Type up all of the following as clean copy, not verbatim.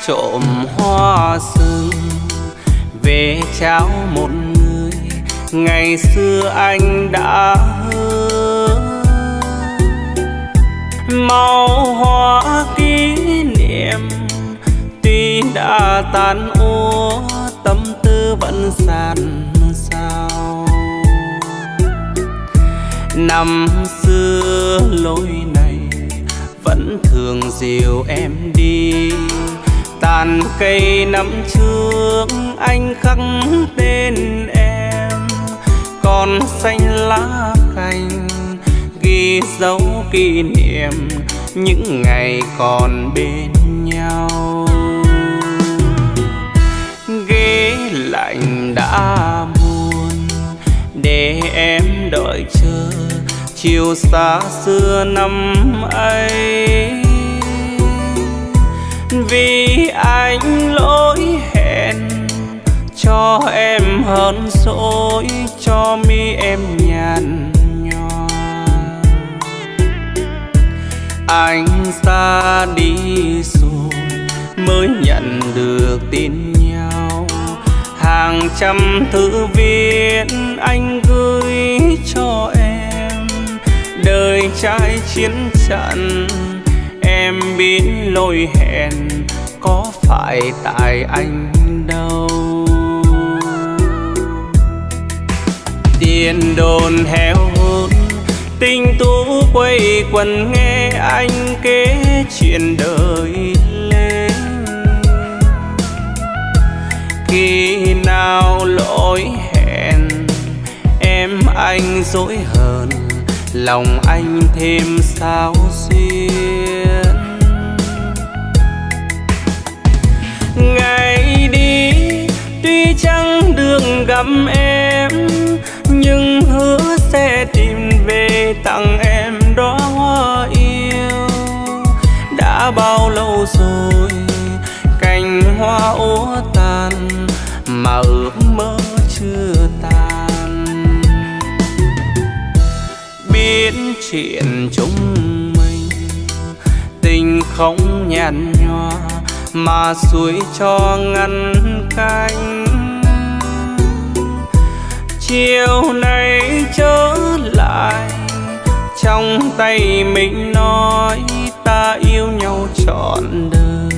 trộm hoa sừng về trao một người ngày xưa anh đã hứa. Màu hoa kỷ niệm tuy đã tan úa, tâm tư vẫn dạt dào. Năm xưa lối này vẫn thường dìu em đi, tàn cây năm trước anh khắc tên em, còn xanh lá cành ghi dấu kỷ niệm những ngày còn bên nhau. Ghế lạnh đã buồn để em đợi chờ chiều xa xưa năm ấy, vì anh lỗi hẹn cho em hơn dỗi, cho mi em nhàn nhòa. Anh ra đi rồi mới nhận được tin nhau, hàng trăm thư viết anh gửi cho em. Đời trai chiến trận em biết lỗi hẹn, có phải tại anh đâu. Tiền đồn heo hút tình tú quay quần nghe anh kể chuyện đời lên. Khi nào lỗi hẹn em anh dối hờn, lòng anh thêm sao xuyên. Ngày đi tuy chẳng được gặp em, nhưng hứa sẽ tìm về tặng em đóa hoa yêu. Đã bao lâu rồi cành hoa úa tàn, mà ước mơ chưa tan. Biết chuyện chúng mình tình không nhàn nhòa, mà suối cho ngăn cánh. Chiều nay trở lại trong tay mình nói ta yêu nhau trọn đời.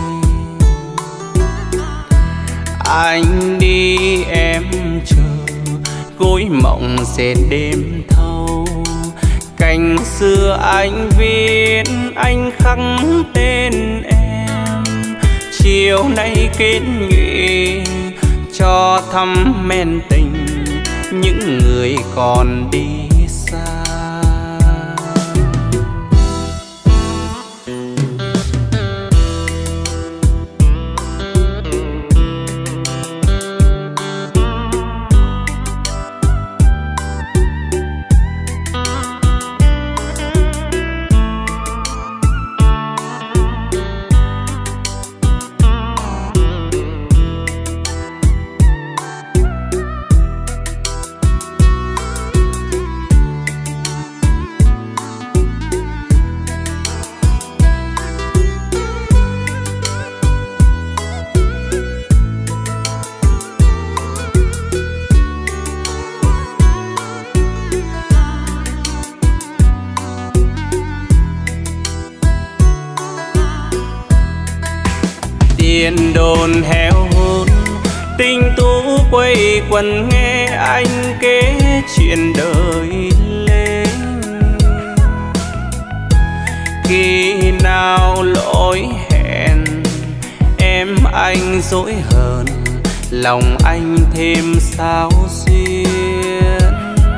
Anh đi em chờ gối mộng dệt đêm thâu, cành xưa anh viết anh khắc tên em. Chiều nay kết nghị cho thăm men tình những người còn đi xa. Tiền đồn heo hút tình tú quay quần nghe anh kể chuyện đời lên. Khi nào lỗi hẹn em anh dối hờn, lòng anh thêm sao xuyên.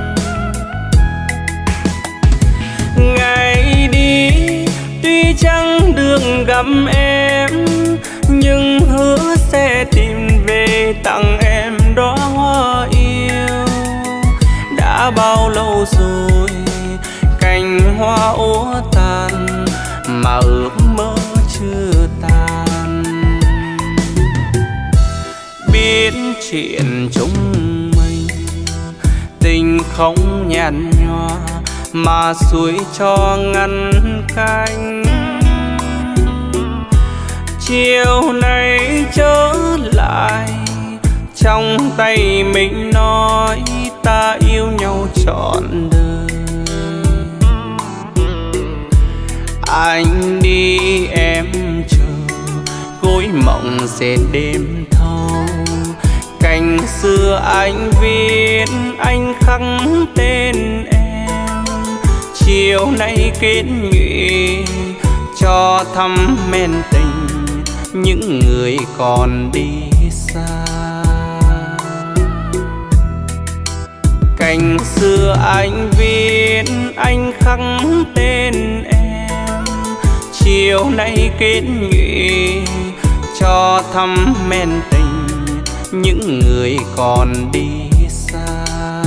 Ngày đi tuy chẳng được gặp em, nhưng hứa sẽ tìm về tặng em đóa hoa yêu. Đã bao lâu rồi cành hoa úa tàn, mà ước mơ chưa tan. Biết chuyện chúng mình tình không nhàn nhòa, mà suối cho ngăn cánh. chiều nay trở lại, trong tay mình nói ta yêu nhau trọn đời. Anh đi em chờ, gối mộng dệt đêm thâu. Cành xưa anh viết, anh khắc tên em. Chiều nay kết nghị cho thăm men tình những người còn đi xa. Cành xưa anh viết, anh khắc tên em. Chiều nay kết nghị cho thăm men tình những người còn đi xa.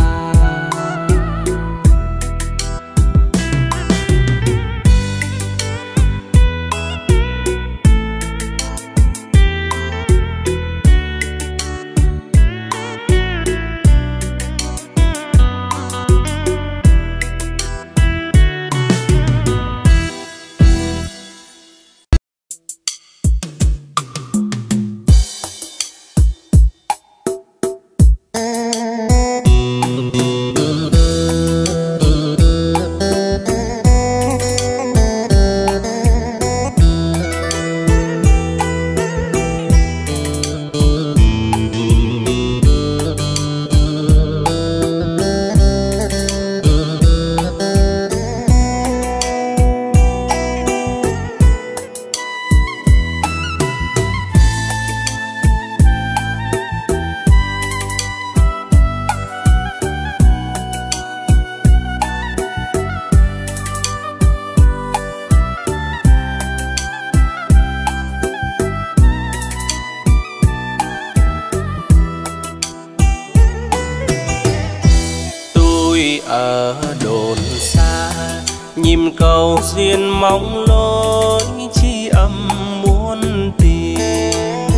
Ở đồn xa nhìm cầu duyên mong lối, chi âm muốn tìm.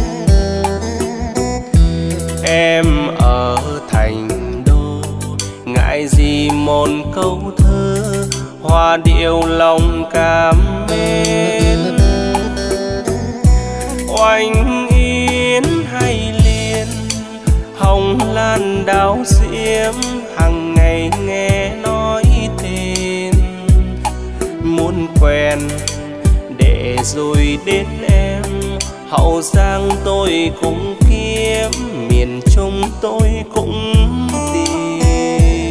Em ở thành đô ngại gì một câu thơ, hoa điệu lòng cảm mến. Oanh yến hay liên, hồng lan đào diễm, hằng ngày nghe nói tên. Muốn quen để rồi đến em, Hậu Giang tôi cũng kiếm, miền Trung tôi cũng tìm.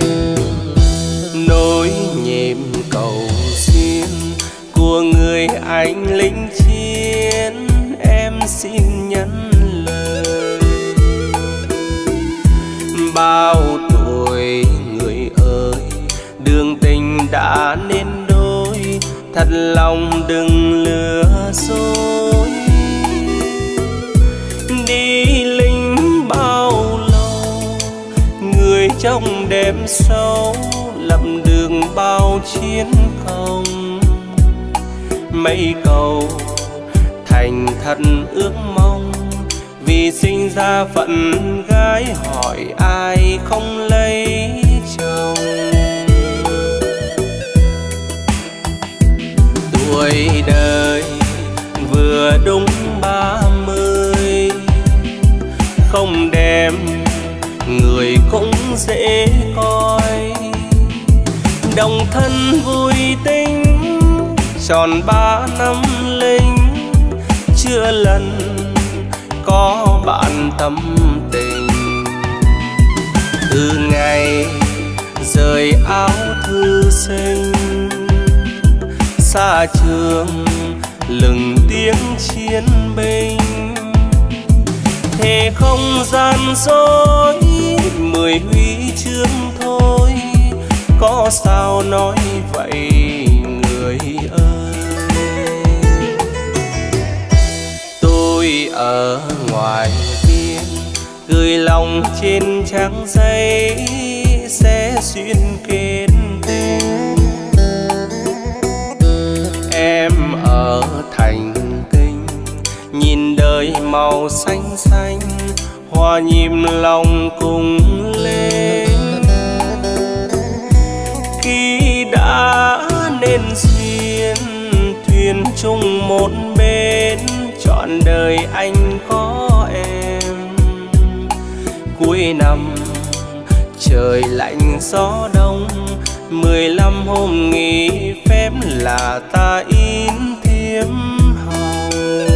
Nối nhịp cầu duyên của người anh lính chiến, em xin nhắn lời. Bao tuổi người ơi, đường tình đã nên đôi, thật lòng đừng lừa dối. Đi lính bao lâu, người trong đêm sâu, lập đường bao chiến công. Mấy câu thành thật ước mong, vì sinh ra phận gái hỏi ai không lấy chồng. Tuổi đời vừa đúng 30, không đem người cũng dễ coi. Đồng thân vui tính tròn 3 năm lính, chưa lần có bạn tâm tình. Từ ngày rời áo thư sinh, xa trường lừng tiếng chiến binh. Thề không gian dối 10 huy chương thôi, có sao nói vậy người ơi. Tôi ở ngoài biên gửi lòng trên trang giấy, sẽ duyên kết tình. Em ở thành Kinh nhìn đời màu xanh xanh, hòa nhịp lòng cùng lên. Khi đã nên duyên thuyền chung một bên, trọn đời anh có em. Cuối năm trời lạnh gió đông, 15 hôm nghỉ phép là ta in thiếp hồng.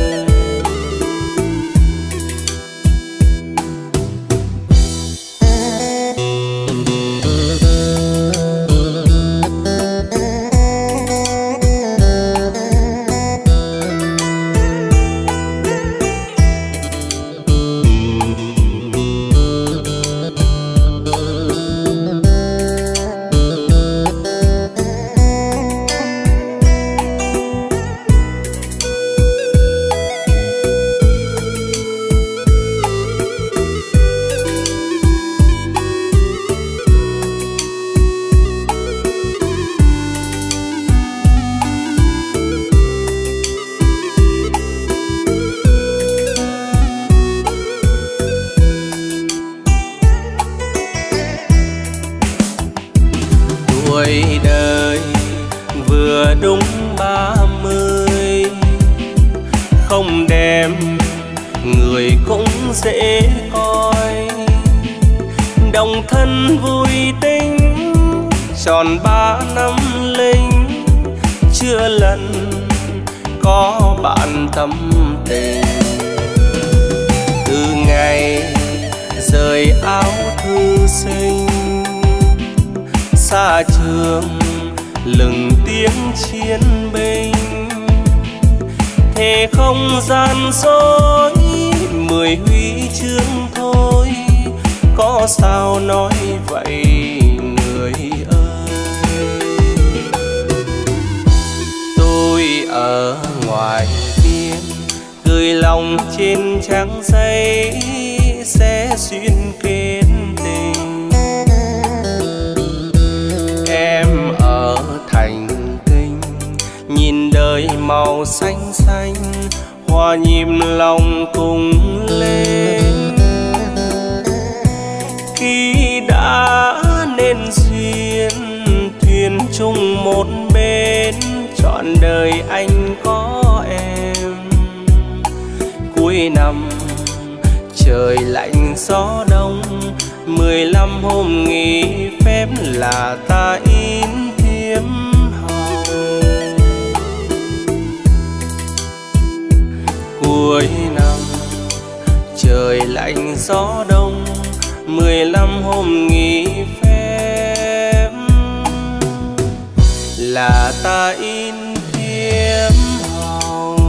Tuổi đời vừa đúng 30, không đem người cũng dễ coi. Đồng thân vui tính tròn 3 năm linh, chưa lần có bạn tâm tình. Từ ngày rời áo thư sinh, xa trường lừng tiếng chiến binh, thề không gian dối 10 huy chương thôi, có sao nói vậy người ơi. Tôi ở ngoài biên gửi lòng trên trang giấy sẽ duyên kết tình. Em ở thành kinh nhìn đời màu xanh xanh, hòa nhịp lòng cùng lên. Khi đã nên duyên thuyền chung một bên, trọn đời anh có em. Cuối năm trời lạnh gió đông, 15 hôm nghỉ phép là ta in thiếp hồng. Cuối năm trời lạnh gió đông, 15 hôm nghỉ phép là ta in thiếp hồng.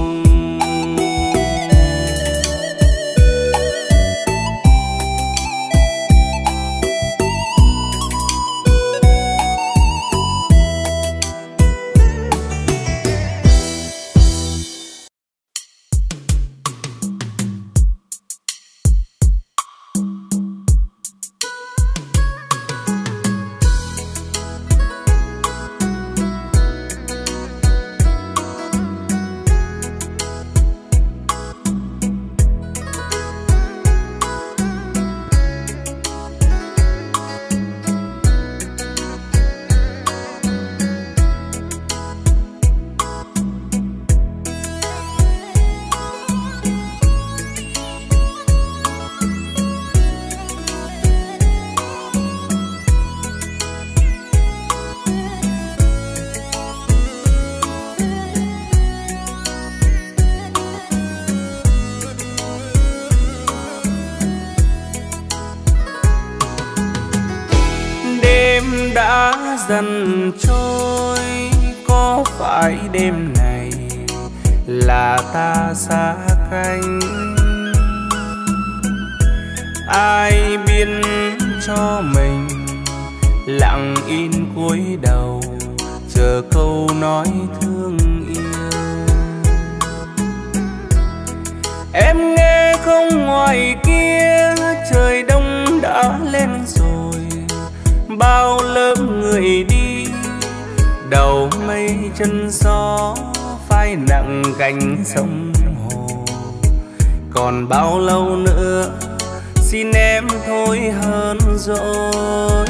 Đã dần trôi, có phải đêm này là ta xa cánh? Ai biết cho mình lặng in cúi đầu, chờ câu nói thương yêu. Em nghe không ngoài kia trời đông đã lên rồi, bao lớp người đi đầu mây chân gió, phai nặng cánh sông hồ. Còn bao lâu nữa xin em thôi hơn rồi.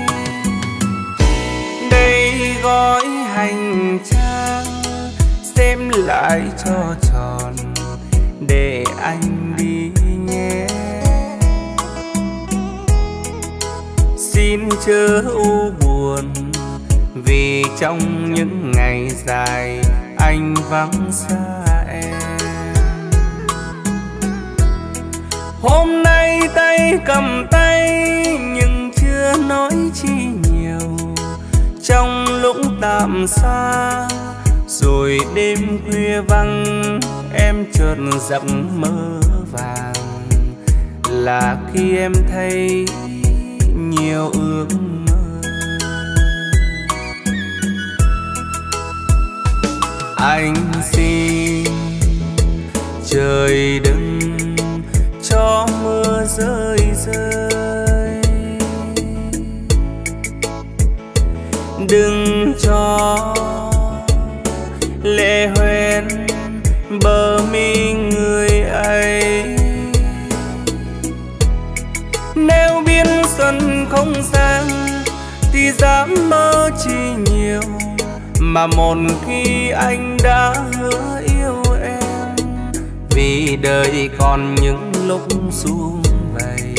Đây gói hành trang xem lại cho tròn, để anh đi nhé. Xin chớ u buồn vì trong những ngày dài anh vắng xa em. Hôm nay tay cầm tay nhưng chưa nói chi nhiều. Trong lúc tạm xa rồi đêm khuya vắng, em chợt giấc mơ vàng là khi em thấy nhiều ước mơ. Anh xin trời đừng cho mưa rơi rơi, đừng cho lệ hoen bờ mi người ấy. Nếu biết xuân không sang thì dám mơ chi nhiều, mà một khi anh đã hứa yêu em, vì đời còn những lúc sum vầy.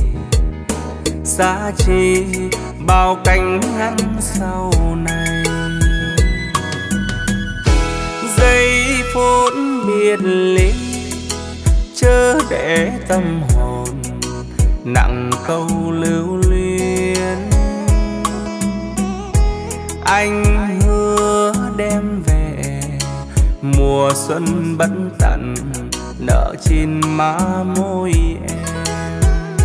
Giá trị bao cánh ngắn sau này, giây phút biệt ly chớ để tâm hồn nặng câu lưu luyến. Anh hứa đem về mùa xuân bất tận nở trên má môi em.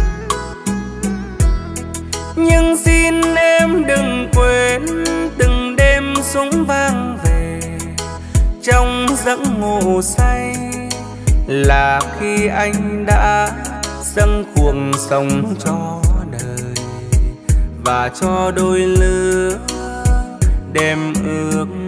Nhưng xin em đừng quên từng đêm súng vang về trong giấc ngủ say, là khi anh đã dâng cuồng sống cho đời và cho đôi lứa đêm ước mơ.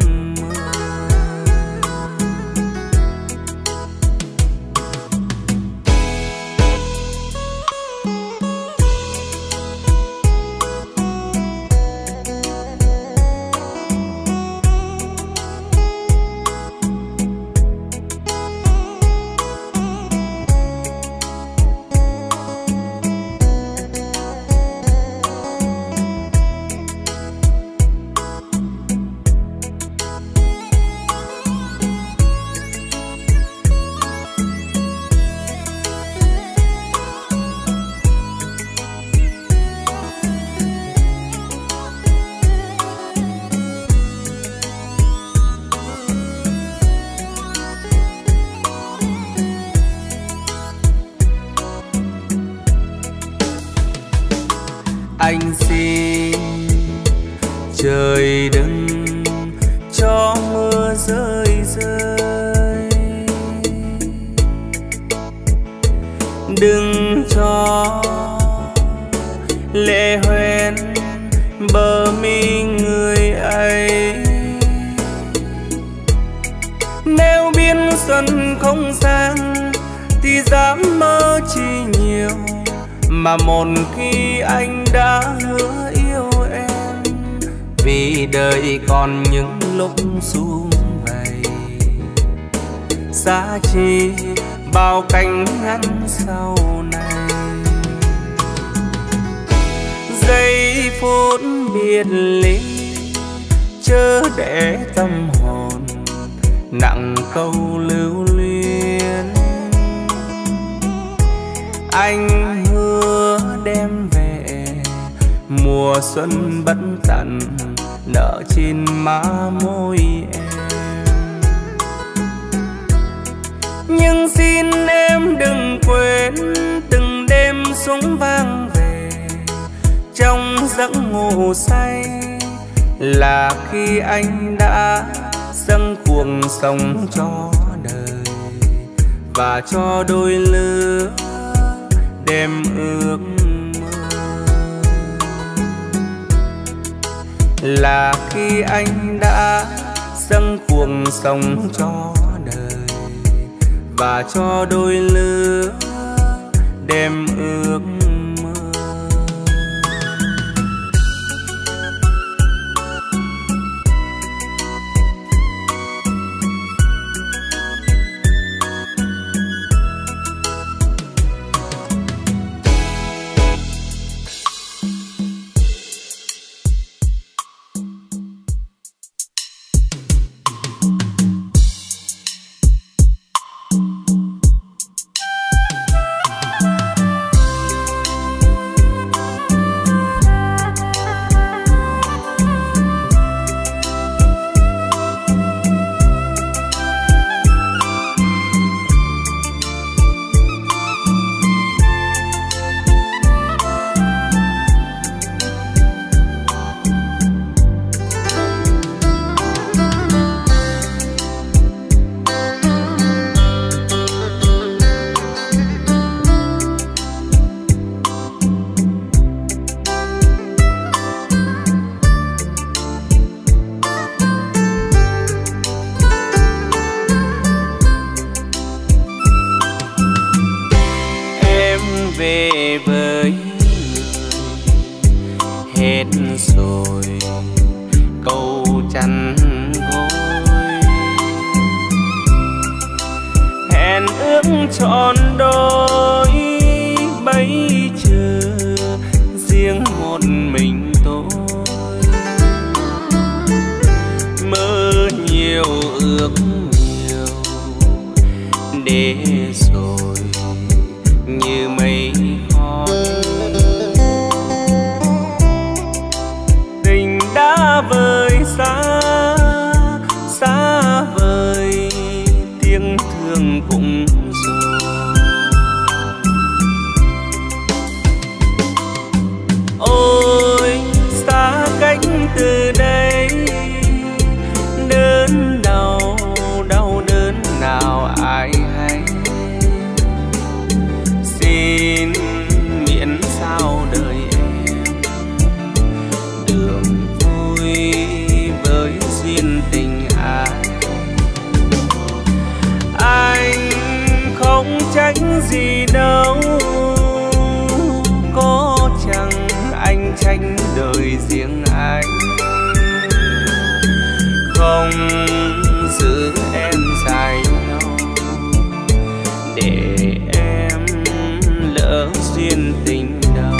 Anh xin trời đừng cho mưa rơi rơi, đừng cho lệ hoen bờ mi người ấy. Nếu biết xuân không sang thì dám mơ chi nhiều, mà một khi anh đã hứa yêu em, vì đời còn những lúc sum vầy. Giá trị bao cánh ngắn sau này, giây phút biệt ly chớ để tâm hồn nặng câu lưu luyến. Anh hứa đem về mùa xuân bất tận nở trên má môi em. Nhưng xin em đừng quên từng đêm súng vang về trong giấc ngủ say, là khi anh đã dâng cuồng sống cho đời và cho đôi lứa đêm ước mơ. Là khi anh đã dâng cuồng sống cho đời và cho đôi lứa đêm ước mơ. trọn đôi bây giờ riêng một mình tôi. Mơ nhiều ước nhiều để rồi như mây khói. Tình đã vời xa xa vời, tiếng thương cũng rồi. Ôi xa cách từ đây, đớn đau đau đớn nào ai hay. Xin miễn sao đời em đường vui với duyên tình ai. Anh không tránh gì đâu, có chẳng anh tránh đời riêng anh. Không giữ em dài lâu để em lỡ duyên tình đầu.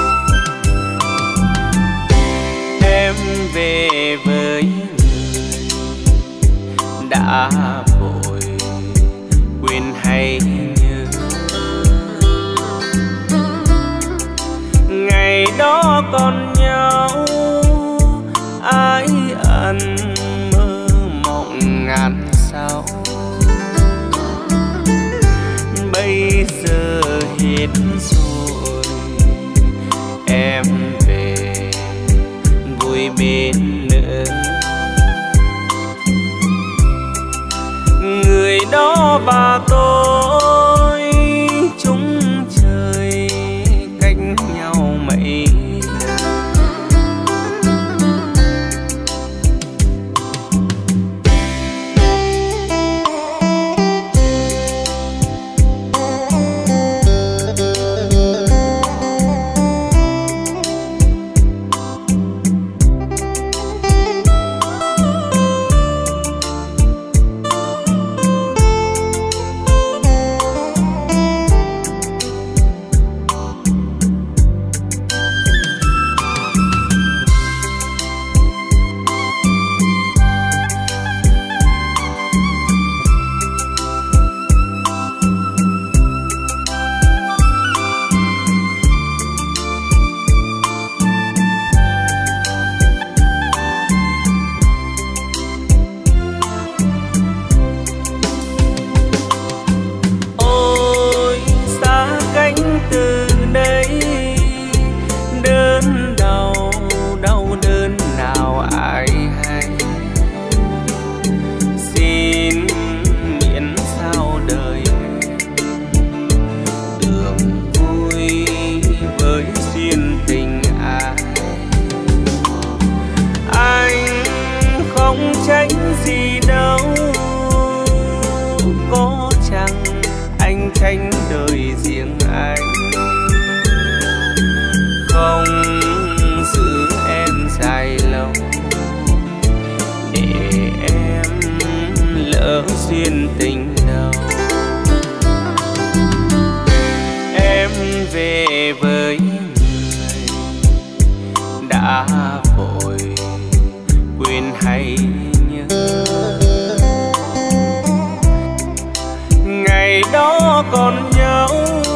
Em về với người đã vội quên hay nhớ. Ngày đó còn nhau ai ẩn mơ mộng ngàn sao. Bây giờ hết rồi em về vui bên nữa. Người đó và tôi chung trời cách nhau mấy đời. Tránh đời riêng anh, không giữ em dài lâu để em lỡ duyên tình đầu. Em về với người đã vội quên hay nhớ. Ngày đó còn nhau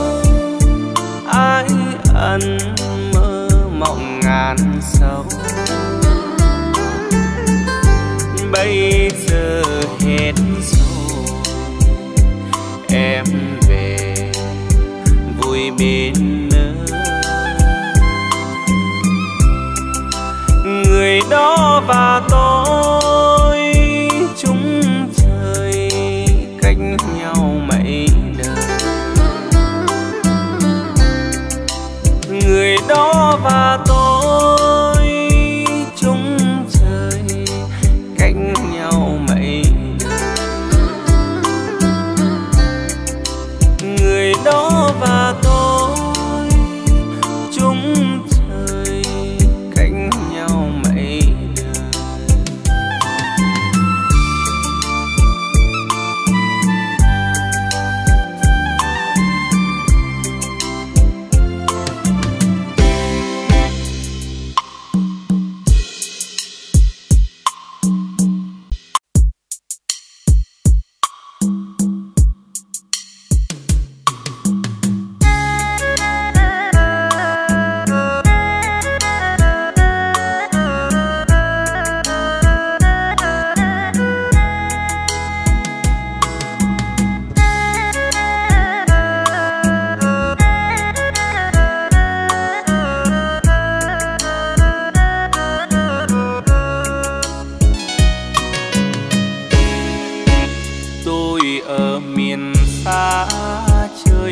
ai ẩn mơ mộng ngàn sâu. Bây giờ hết rồi em về vui bên nơi. Người đó và tôi chung trời cách nhau mấy đời. Người đó và tôi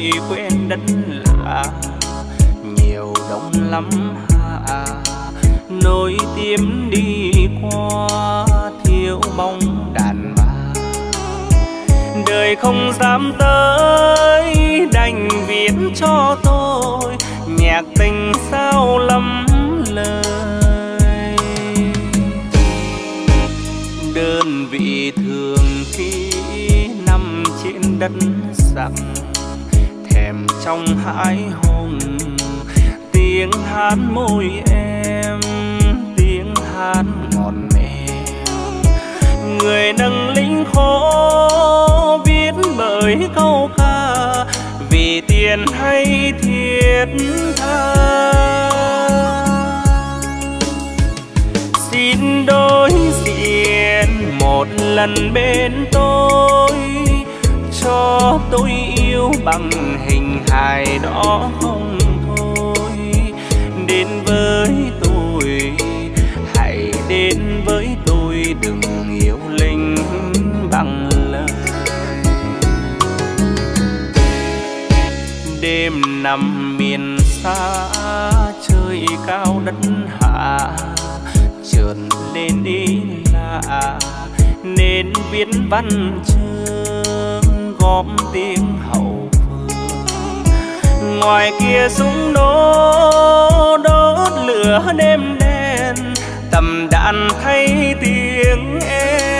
tuổi quen đất lạ, nhiều đông lắm hạ nối tiếp đi qua thiếu bóng đàn bà. Đời không dám tới đành viết cho tôi nhạc tình sao lắm lời. Đơn vị thường khi nằm trên đất sặc, thèm trong hãi hùng tiếng hát môi em, tiếng hát ngọt mềm. Người nâng lính khổ viết bởi câu ca, vì tiền hay thiết tha. Xin đối diện một lần bên tôi, cho tôi yêu bằng hình hài đó không thôi. Đến với tôi, hãy đến với tôi, đừng yêu linh bằng lời. Đêm nằm miền xa trời cao đất hạ, chợt lên đi lạ nên viết văn chương góp tiếng hậu phương. Ngoài kia súng nổ đốt lửa đêm đen, tầm đạn thay tiếng em.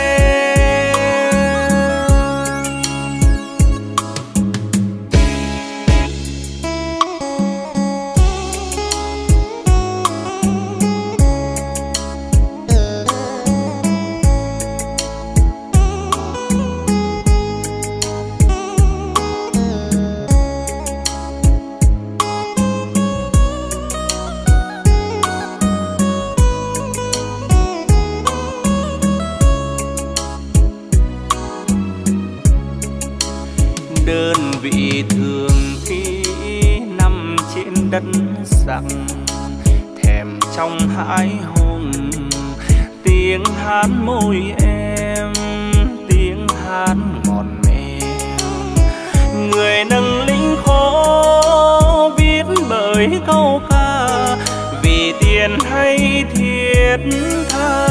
Đơn vị thường khi nằm trên đất sặc, thèm trong hãi hùng tiếng hát môi em, tiếng hát ngọt mềm. Người nâng lính khổ viết bởi câu ca, vì tiền hay thiết tha.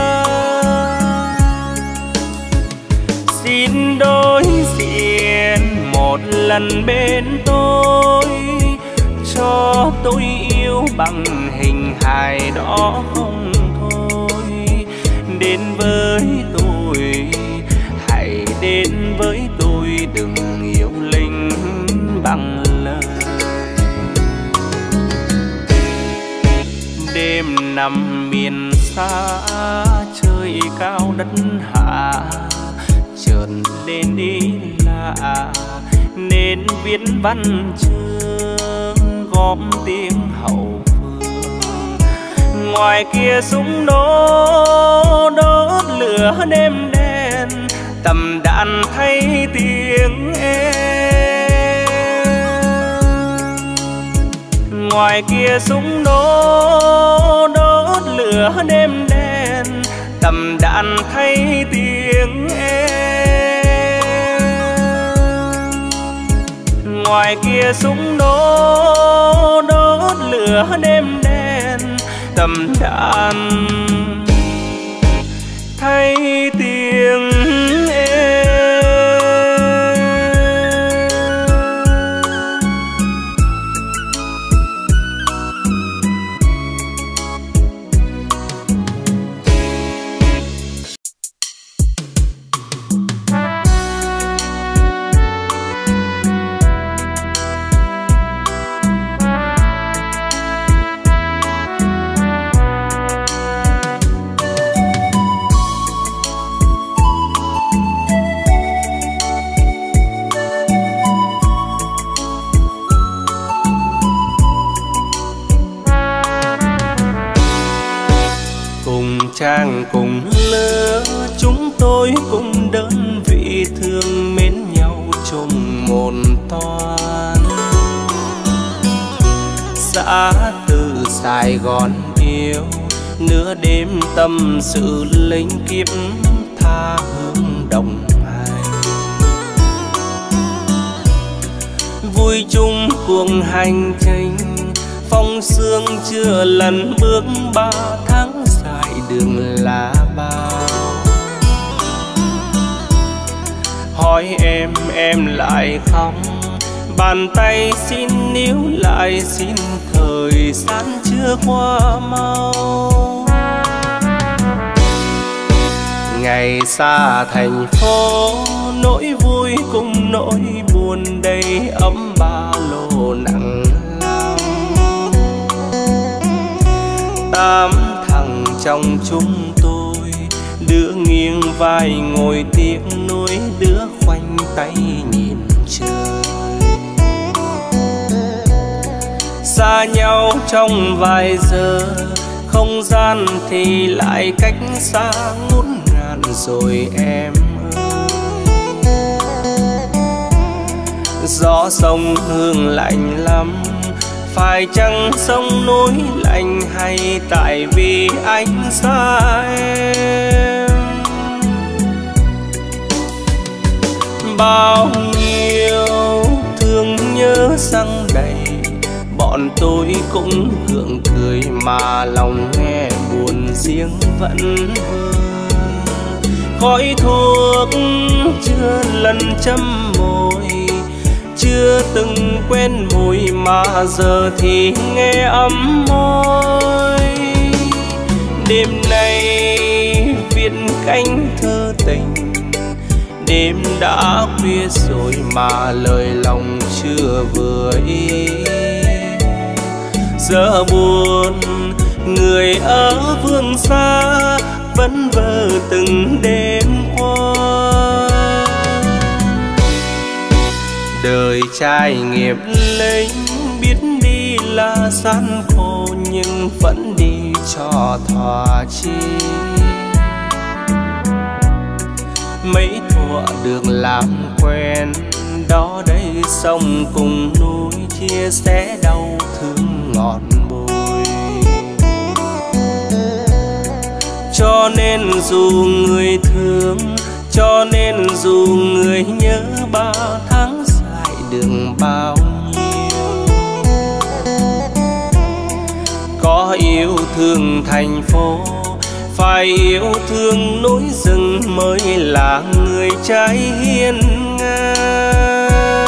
Xin đối diện một lần bên tôi, cho tôi yêu bằng hình hài đó không thôi. Đến với tôi, hãy đến với tôi, đừng yêu linh bằng lời. Đêm nằm miền xa trời cao đất hạ, chợt lên đi lạ nên viết văn chương góp tiếng hậu phương. Ngoài kia súng nổ đốt lửa đêm đen, tầm đạn thay tiếng em. Ngoài kia súng nổ đốt lửa đêm đen, tầm đạn thay tiếng em. Ngoài kia súng nổ đốt lửa đêm đen, tầm đạn thay tiếng em. Trang cùng lứa chúng tôi cùng đơn vị thương mến nhau chung một toan. Xã từ Sài Gòn yêu, nửa đêm tâm sự linh kiếp tha hương đồng hành. cuồng hành trình, phong sương chưa lần bước 3 tháng dài đường là bao. Hỏi em lại không, bàn tay xin níu lại, xin thời gian chưa qua mau. Ngày xa thành phố, nỗi vui cùng nỗi buồn đầy ấm ba lô nặng lòng. 8 thằng trong chúng tôi, đứa nghiêng vai ngồi tiếc nuối, đứa khoanh tay nhìn trời. Xa nhau trong vài giờ, không gian thì lại cách xa ngút ngàn rồi em ơi. Gió sông hương lạnh lắm, phải chăng sông núi lạnh hay tại vì anh xa em. Bao nhiêu thương nhớ răng đầy, bọn tôi cũng gượng cười mà lòng nghe buồn riêng vẫn vương. Khói thuốc chưa lần châm môi, chưa từng quen mùi mà giờ thì nghe ấm môi. Đêm nay viết cánh thơ tình, đêm đã khuya rồi mà lời lòng chưa vừa ý. Giờ buồn người ở phương xa, vẫn vơ từng đêm qua. Đời trai nghiệp lính, biết đi là gian khổ nhưng vẫn đi cho thỏa chí. Mấy thuở được làm quen, đó đây sông cùng núi, chia sẻ đau thương ngọt bùi. Cho nên dù người thương, cho nên dù người nhớ, 3 tháng dài đường bao nhiêu. Có yêu thương thành phố, phải yêu thương núi rừng mới là người trai hiên ngang.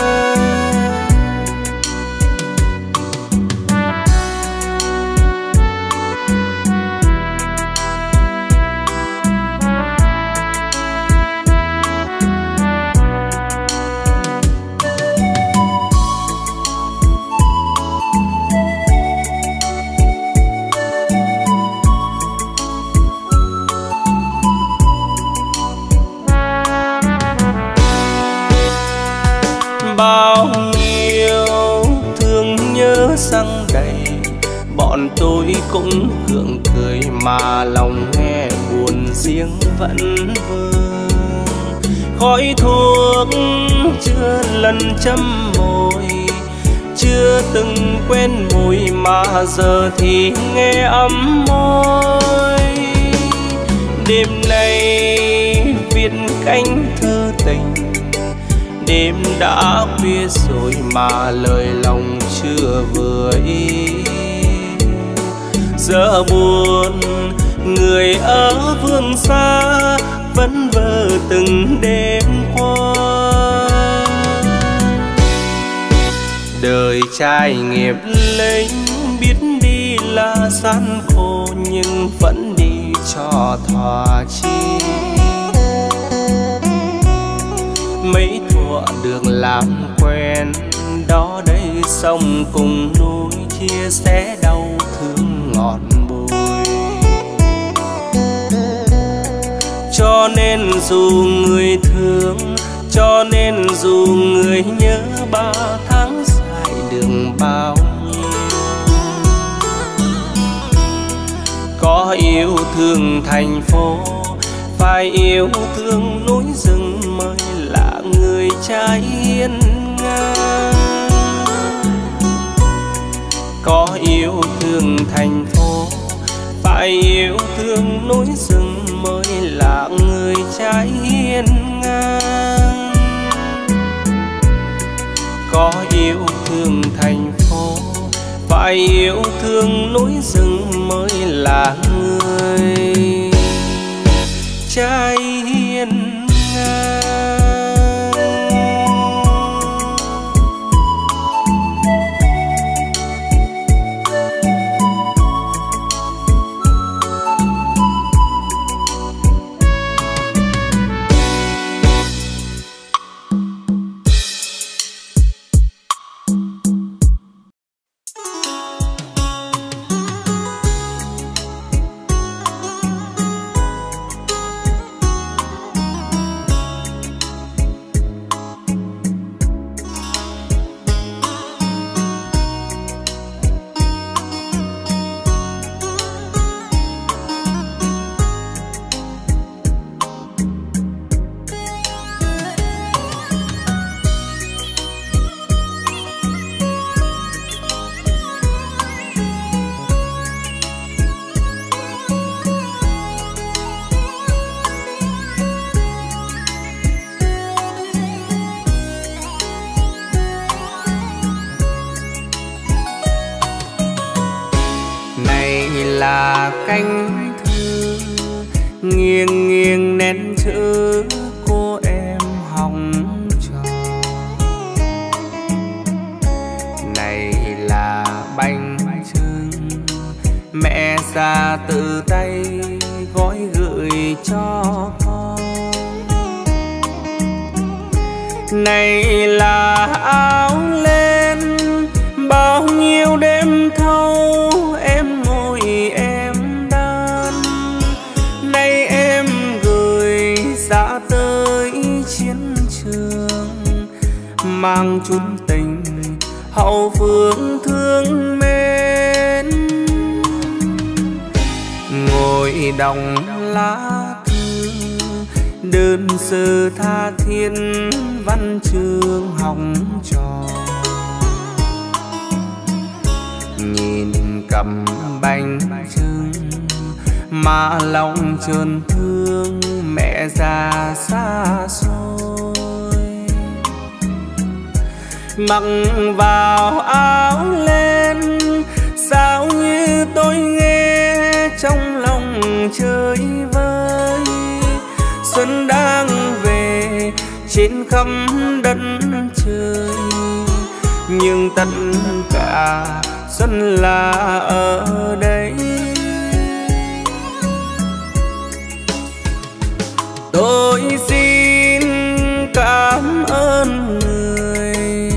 Bao nhiêu thương nhớ răng đầy, bọn tôi cũng gượng cười mà lòng nghe buồn riêng vẫn vương. Khói thuốc chưa lần châm môi, chưa từng quen mùi mà giờ thì nghe ấm môi. Đêm nay viết cánh thơ tình, đêm đã khuya rồi mà lời lòng chưa vừa ý. Giờ buồn người ở phương xa, vẫn vơ từng đêm qua. Đời trai nghiệp lính, biết đi là gian khổ nhưng vẫn đi cho thỏa chí. Mấy thuở được làm quen, đó đây sông cùng núi, chia sẻ đau thương ngọt bùi. Cho nên dù người thương, cho nên dù người nhớ, 3 tháng dài đường bao nhiêu. Có yêu thương thành phố, phải yêu thương núi rừng mới là người trai hiên ngang. Có yêu thương thành phố, phải yêu thương núi rừng mới là người trai hiên ngang. Có yêu thương thành đường núi rừng mới là người trai hiền ngang. là cánh thư nghiêng nghiêng nét chữ cô em hồng trò. Này là bánh chưng mẹ già tự tay gói gửi cho con. Này là áo len bao nhiêu đêm thâu em ngồi em đan. Nay em gửi xa tới chiến trường mang chút tình hậu phương thương mến. Ngồi đọc lá thư đơn sơ tha thiết văn chương học trò. Nhìn cầm bánh trưng mà lòng trơn thương mẹ già xa xôi. Mặc vào áo len sao như tôi nghe trong lòng chơi vơi. Xuân đang về trên khắp đất trời nhưng tất cả xuân là ở đây. Tôi xin cảm ơn người,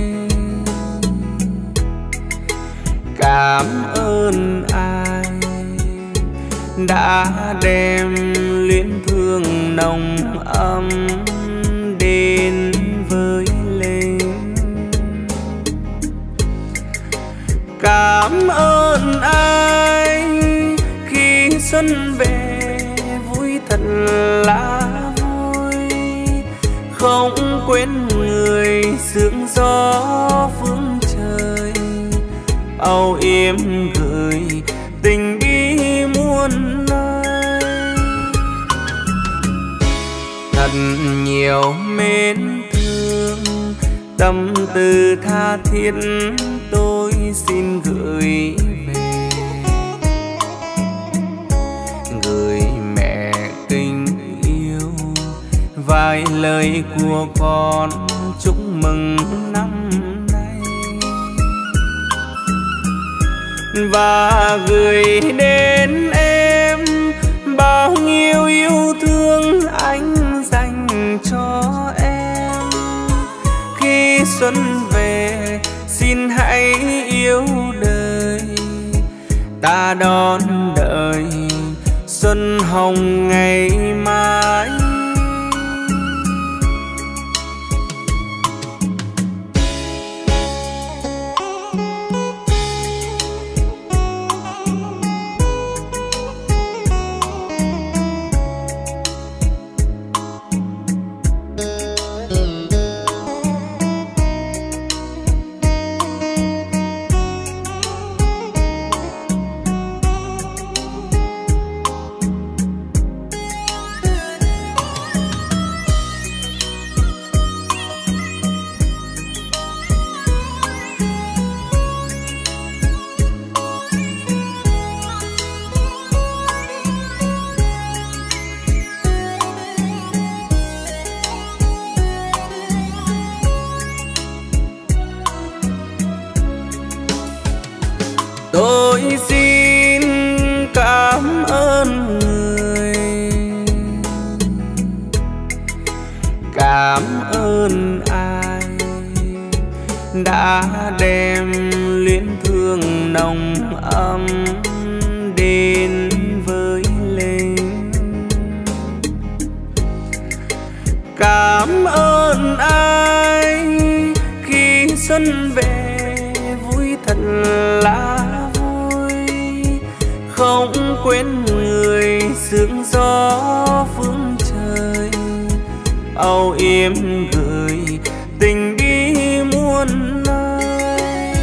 cảm ơn ai đã đem luyến thương nồng ấm đến với linh. Cảm ơn ai khi xuân về vui thật là vui. Không quên người sương gió phương trời âu yếm gửi tình đi muôn nơi. Thật nhiều mến thương tâm tư tha thiết tôi xin gửi về. Gửi mẹ kính yêu vài lời của con chúc mừng năm nay. Và gửi đến em bao nhiêu yêu thương anh dành cho em. Khi xuân về xin hãy yêu đời, ta đón đợi xuân hồng ngày mai. Cảm ơn ai đã đem luyến thương nồng ấm đến với Linh. Cảm ơn ai khi xuân về vui thật là vui, không quên người sương gió phương trời, âu yếm gửi tình đi muôn nơi.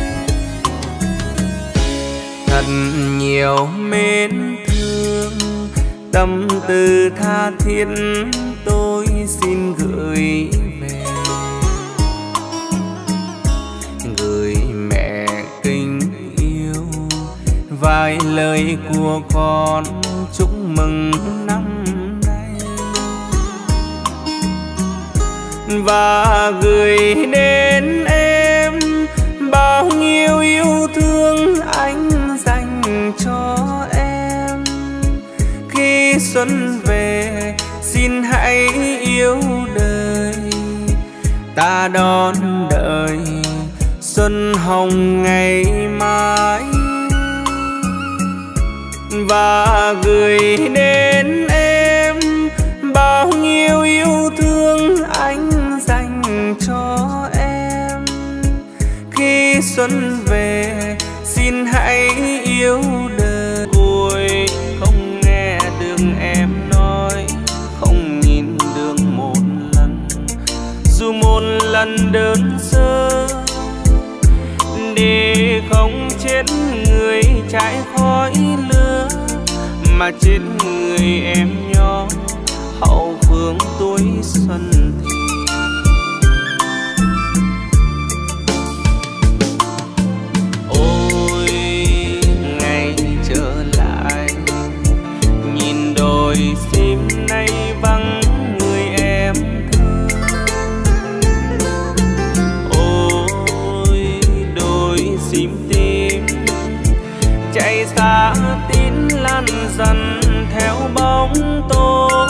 Thật nhiều mến thương tâm tư tha thiết tôi xin gửi về, gửi mẹ kính yêu vài lời của con chúc mừng năm nay, và gửi đến em bao nhiêu yêu thương anh dành cho em. Khi xuân về xin hãy yêu đời, ta đón đợi xuân hồng ngày mai. Và gửi đến em bao nhiêu yêu thương anh dành cho em. Khi xuân về xin hãy yêu đời. Ôi không nghe được em nói, không nhìn được một lần, dù một lần đơn sơ, để không chết người trái khói lửa, mà chết người em nhỏ hậu phương tuổi xuân thì. Ôi ngày trở lại, nhìn đôi sim nay vắng người em thương. Ôi đôi sim tim chạy xa tin lan dần theo bóng tôi.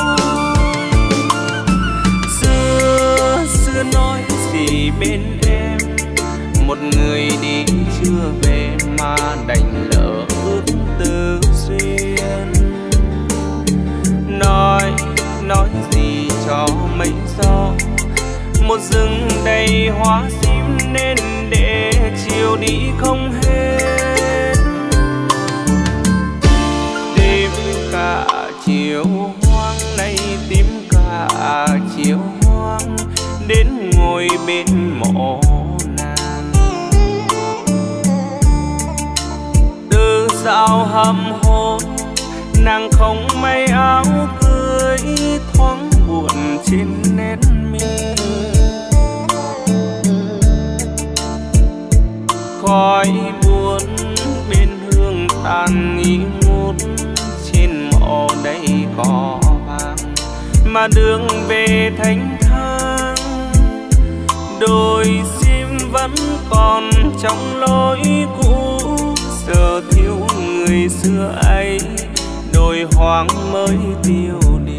Xưa nói gì bên em, một người đi chưa về mà đành lỡ ước tư duyên. Nói gì cho mấy gió, một rừng đầy hoa sim nên để chiều đi không hết. Tìm cả chiều hoang nay, tìm cả chiều hoang đến ngồi bên mộ nàng. Từ dạo hầm hôn nàng không may áo cưới, thoáng buồn trên nét mi. Khói buồn bên hương tàn nghi ngút, trên mộ đây có vàng mà đường về thanh thang. Đôi sim vẫn còn trong lối cũ, giờ thiếu người xưa ấy, đôi hoang mới tiêu điều.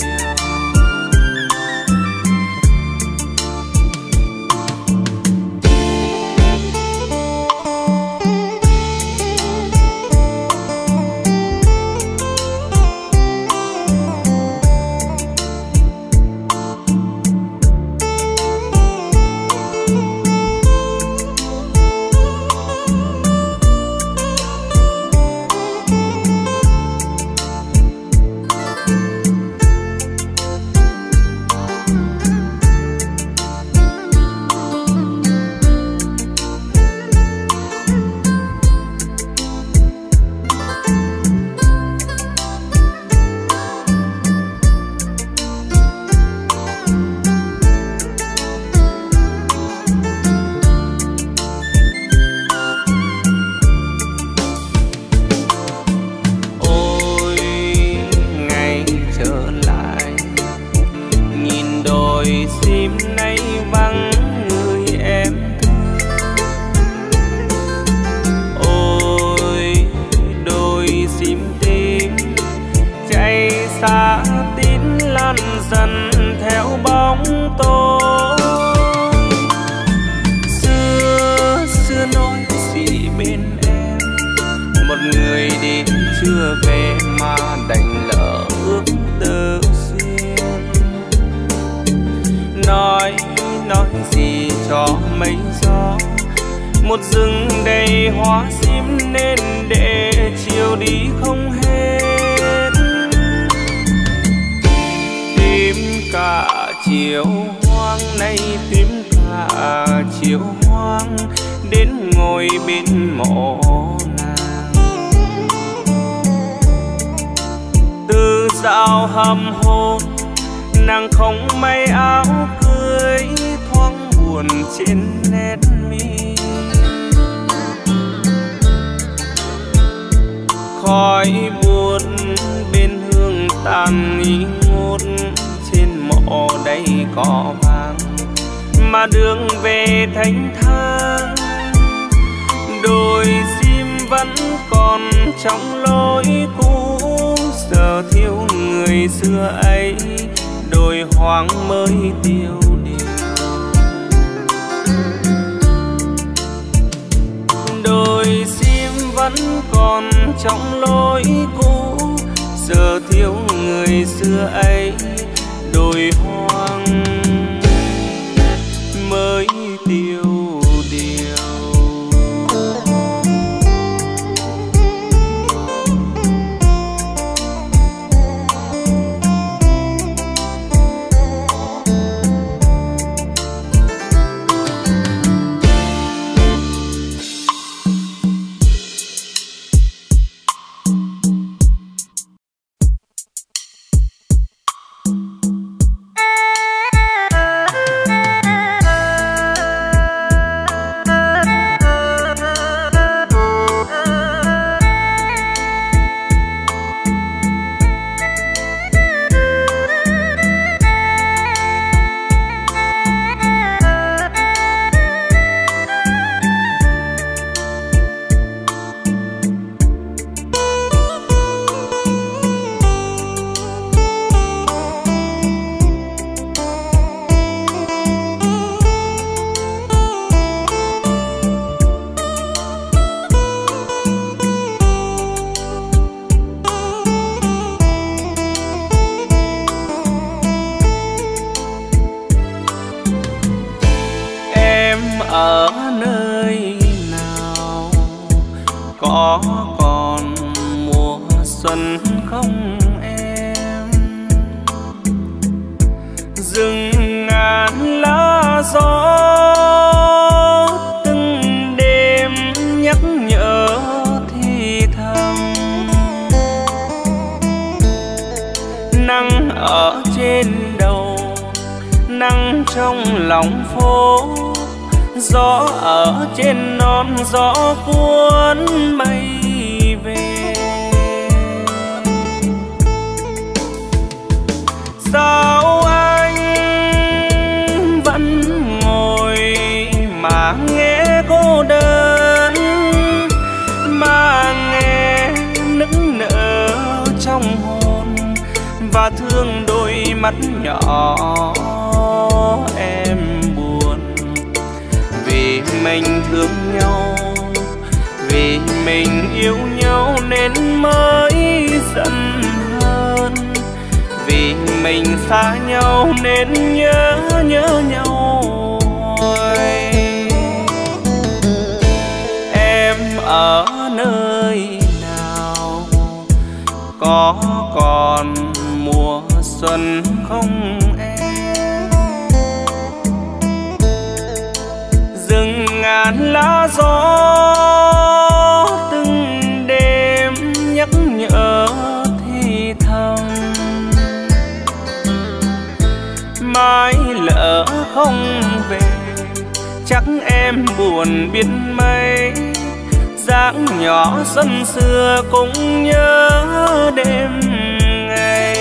xa tín lan dần theo theo bóng tôi. Xưa nói gì bên em, một người đi chưa về mà đành lỡ ước tơ duyên. Nói gì cho mấy gió, một rừng đầy hoa sim nên để chiều đi không hết. Tìm cả chiều hoang nay, tìm cả chiều hoang đến ngồi bên mộ nàng. Từ dạo hầm hôn nàng không may áo cưới, thoáng buồn trên nét mi. Khói buồn bên hương tàn nghi ngút, trên mộ đây cỏ vàng mà đường về thênh thang. Đôi chim vẫn còn trong lối cũ, giờ thiếu người xưa ấy, đồi hoang mới tiêu điều. Đôi chim vẫn còn trong lối cũ, giờ thiếu người xưa ấy, đồi hoang mới tiêu điều. Ở nơi nào có còn mùa xuân không em? Rừng ngàn lá gió từng đêm nhắc nhở thì thầm. Nắng ở trên đầu, nắng trong lòng phố, gió ở trên non, gió cuốn mây về. Sao anh vẫn ngồi mà nghe cô đơn, mà nghe nức nở trong hồn và thương đôi mắt nhỏ em buồn. Vì mình thương nhau, vì mình yêu nhau nên mới giận hơn. Vì mình xa nhau nên nhớ nhau hoài. Em ở nơi nào, có còn mùa xuân không em? Rừng ngàn lá gió từng đêm nhắc nhở thì thầm. Mai lỡ không về chắc em buồn biết mấy. Dáng nhỏ xuân xưa cũng nhớ đêm ngày.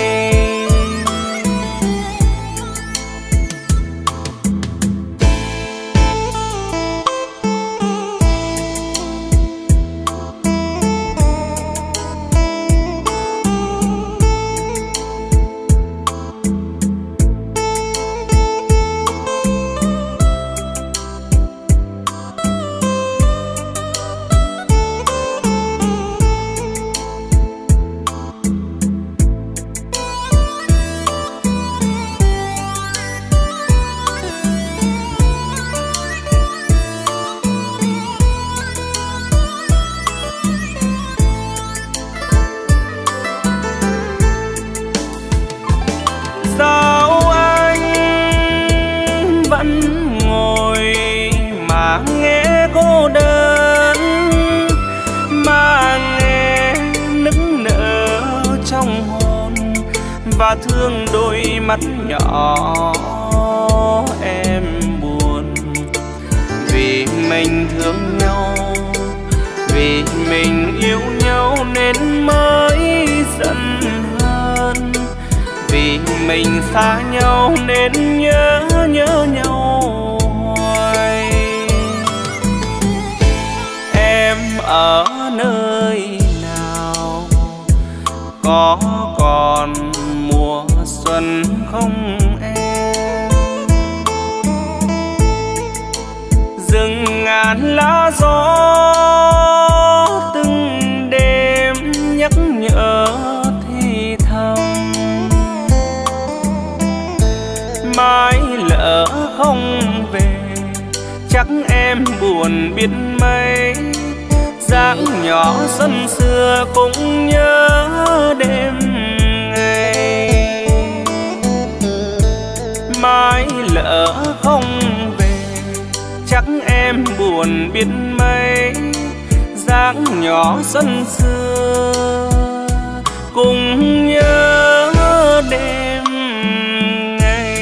và thương đôi mắt nhỏ em buồn. Vì mình thương nhau, vì mình yêu nhau nên mới giận hơn. Vì mình xa nhau nên nhớ nhau hoài. Em ở nơi nào, có còn mùa xuân không em? Rừng ngàn lá gió từng đêm nhắc nhở thì thầm. Mai lỡ không về chắc em buồn biết mấy. Dáng nhỏ xuân xưa cũng nhớ đêm ngày. Mai lỡ không về chắc em buồn biết mấy. Dáng nhỏ xuân xưa cũng nhớ đêm ngày.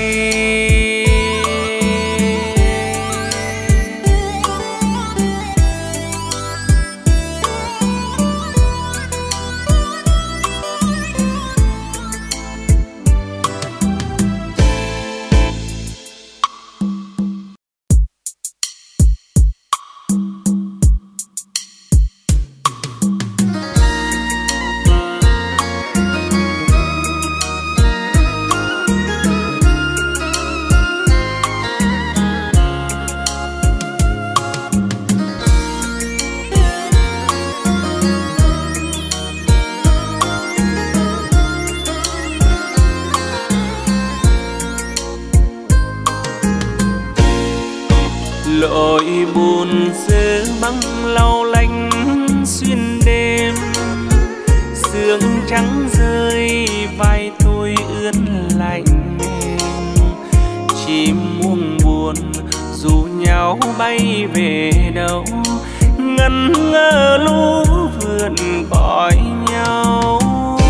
Lội buồn xưa băng lau lạnh xuyên đêm. Sương trắng rơi vai tôi ướt lạnh mềm. Chim muông buồn rủ nhau bay về đâu. Ngẩn ngơ lũ vườn gọi nhau.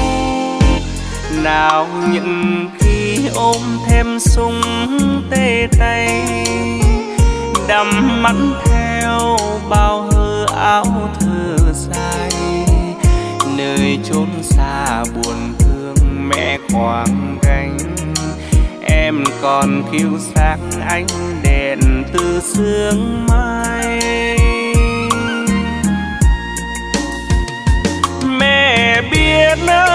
Nào những khi ôm thêm súng tê tay, đắm mắt theo bao hơ áo thơ dài. Nơi chốn xa buồn thương mẹ quàng cánh. Em còn khiêu sáng ánh đèn từ sương mai. Mẹ biết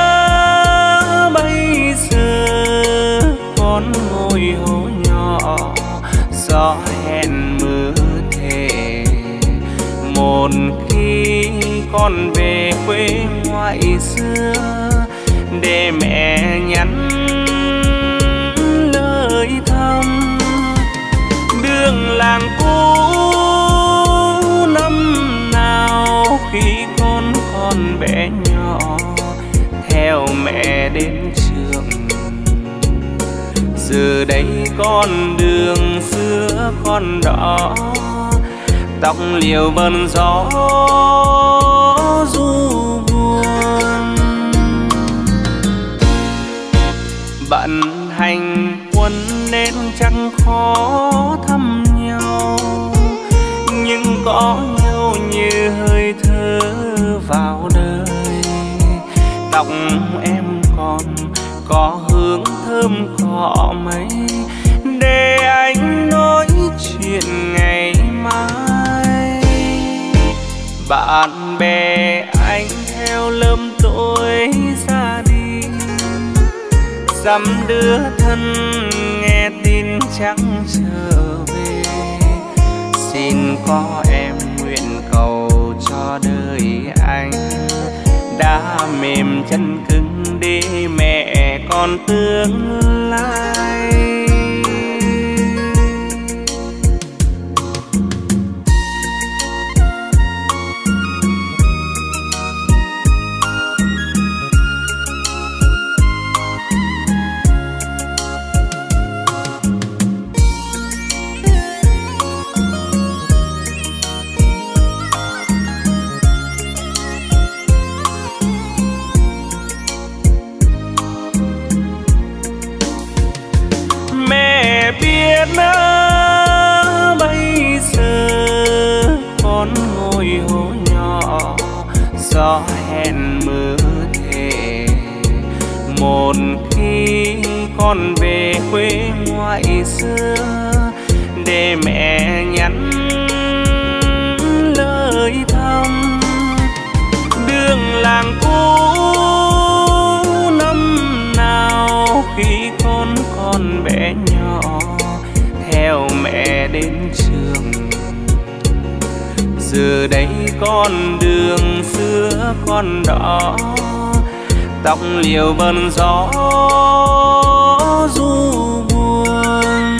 bây giờ con ngồi hồ nhỏ. Gió hẹn mưa thề một khi con về quê ngoại xưa. Để mẹ nhắn lời thăm. Đường làng cũ năm nào khi con còn bé nhỏ. Theo mẹ đến trường, giờ đây con đường xưa còn đó. Tóc liều bần gió du buồn. Bận hành quân nên chẳng khó thăm nhau. Nhưng có nhau như hơi thở vào đời. Tóc em còn có hương thơm cỏ mây. Để anh nói chuyện ngày mai. Bạn bè anh theo lớp tôi ra đi. Dăm đứa thân nghe tin chẳng trở về. Xin có em nguyện cầu cho đời anh. Đã mềm chân cứng để mẹ con tương lai. thoại xưa để mẹ nhắn lời thăm. Đường làng cũ năm nào khi con còn bé nhỏ theo mẹ đến trường, giờ đây con đường xưa còn đó, tóc liều vần gió du buồn.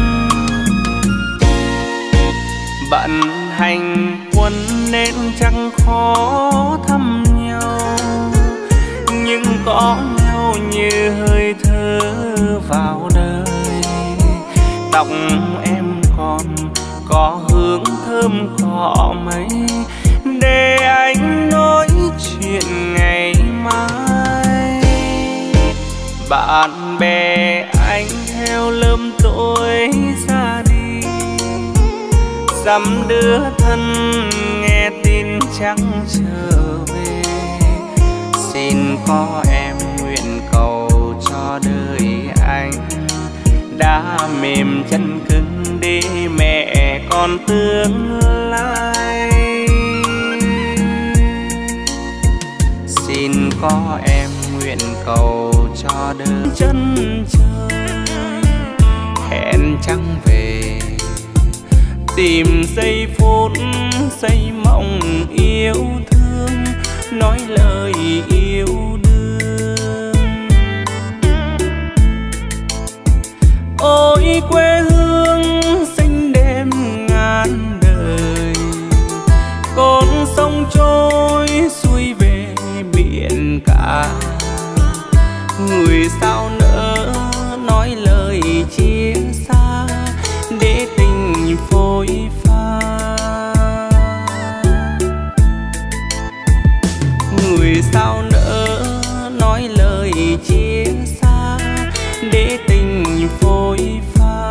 Bận hành quân nên chẳng khó thăm nhau, nhưng có nhau như hơi thở vào đời. Tóc em còn có hương thơm cỏ mây để anh nói chuyện ngày mai. Bạn bè anh theo lớp tôi ra đi, dăm đứa thân nghe tin chẳng trở về. Xin có em nguyện cầu cho đời anh đã mềm chân cứng để mẹ con tương lai. Xin có em nguyện cầu cho đời chân trời hẹn trăng về, tìm giây phút giây mộng yêu thương, nói lời yêu đương. Ôi quê hương xinh đêm ngàn đời, con sông trôi xuôi về biển cả. Người sao nỡ nói lời chia xa để tình phôi pha. Người sao nỡ nói lời chia xa để tình phôi pha.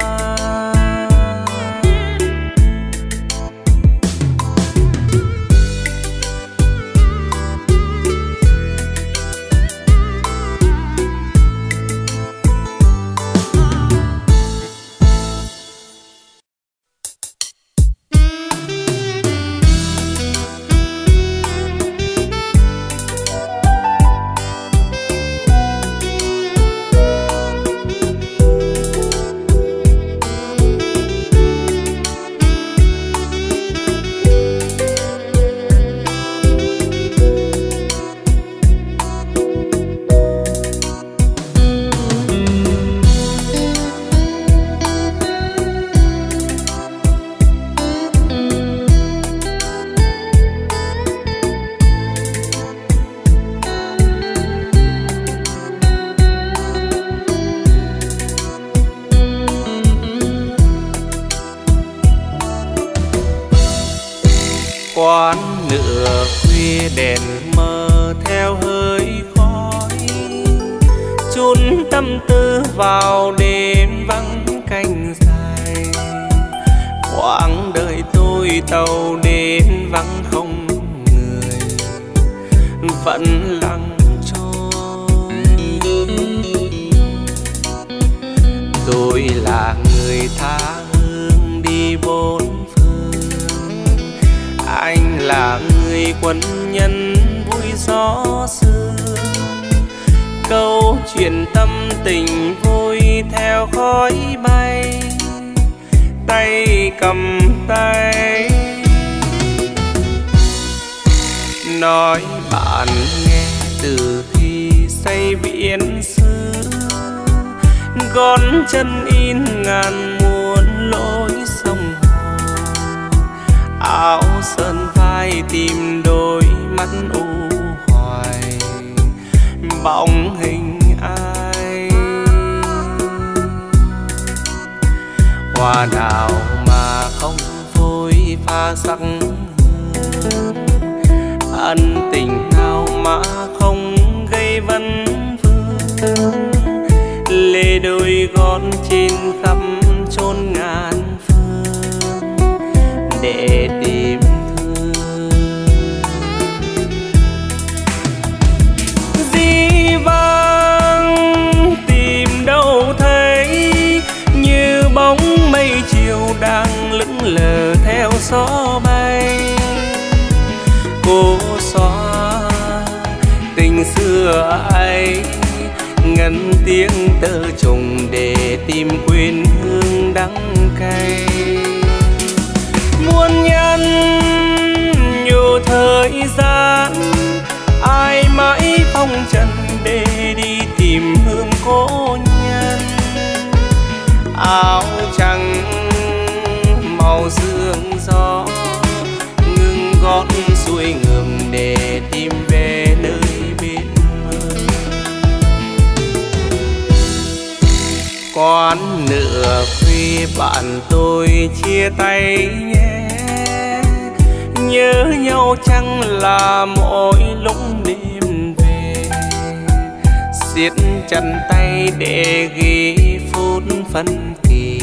Quán nửa khuya đèn mờ theo hơi khói, chôn tâm tư vào đêm vắng canh dài. Quãng đời tôi tàu đến vắng không người, vẫn lặng trôi. Tôi là người tha hương đi bốn phương, anh là người quân nhân vui gió sương. Câu chuyện tâm tình vui theo khói bay, tay cầm tay. Nói bạn nghe từ khi xây biển xưa, gót chân in ngàn muôn lối sông hồ. Áo sơn vai tìm đôi mắt u hoài, bóng hình ai. Hoa nào mà không phôi pha sắc hương, ân tình nào mà không gây vấn vương. Lê đôi gót trên khắp chốn ngàn phương để tìm thương. Dĩ vãng tìm đâu thấy như gió bay. Cô xóa tình xưa ấy, ngân tiếng tơ trùng để tìm quên hương đắng cay. Muôn nhân nhiều thời gian, ai mãi phong trần để đi tìm hương cố nhân. Áo trắng màu sương gió, ngừng gót xuôi ngược để tìm về nơi bên mơ. Quán nửa khuya bạn tôi chia tay nhé, nhớ nhau chẳng là mỗi lúc đêm về. Siết chặt tay để ghi phút phân kỳ,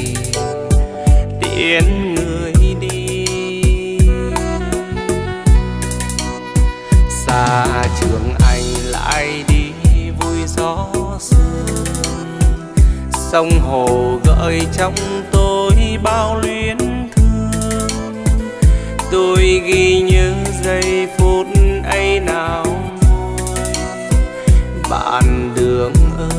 tiễn người đi. Xa trường anh lại đi vui gió sương, sông hồ gợi trong tôi bao luyến thương. Tôi ghi nhớ giây phút ấy nào vui, bạn đường ơi.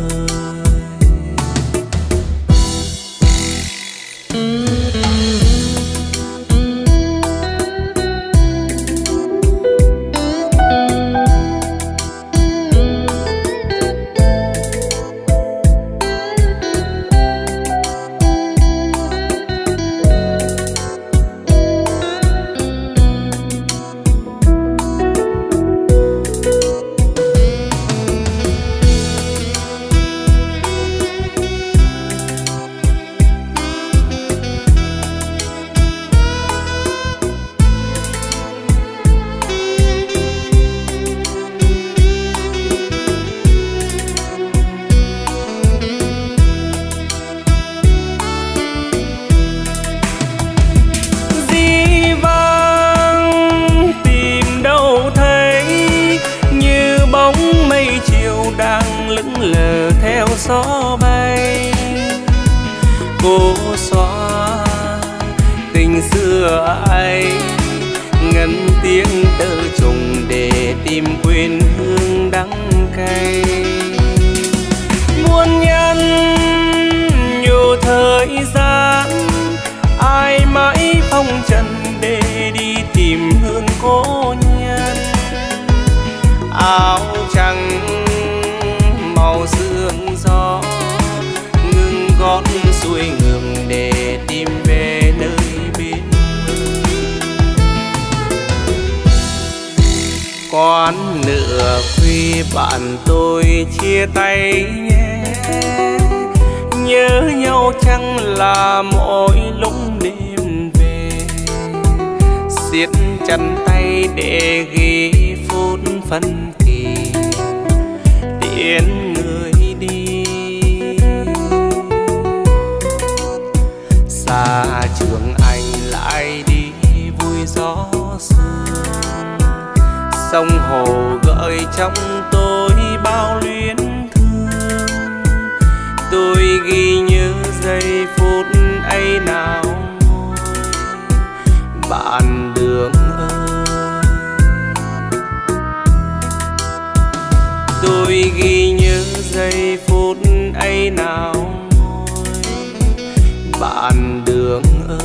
Lờ theo gió bay. Cô xóa tình xưa ấy, ngân tiếng tơ trùng để tìm quên hương đắng cay. Muôn nhân nhiều thời gian, ai mãi phong trần để đi tìm hương cố nhân. Áo trắng màu sương gió, ngừng gót xuôi ngược để tìm về nơi bên mơ. Quán nửa khuya bạn tôi chia tay nhé, nhớ nhau chẳng là mỗi lúc đêm về. Siết chặt tay để ghi phút phân kỳ, tiễn người đi. Xa trường anh lại đi vui gió sương, sông hồ gợi trong tôi bao luyến thương. Tôi ghi nhớ giây phút ấy nào vui, bạn đường ơi. Tôi ghi nhớ giây phút ấy nào vui, bạn đường ơi.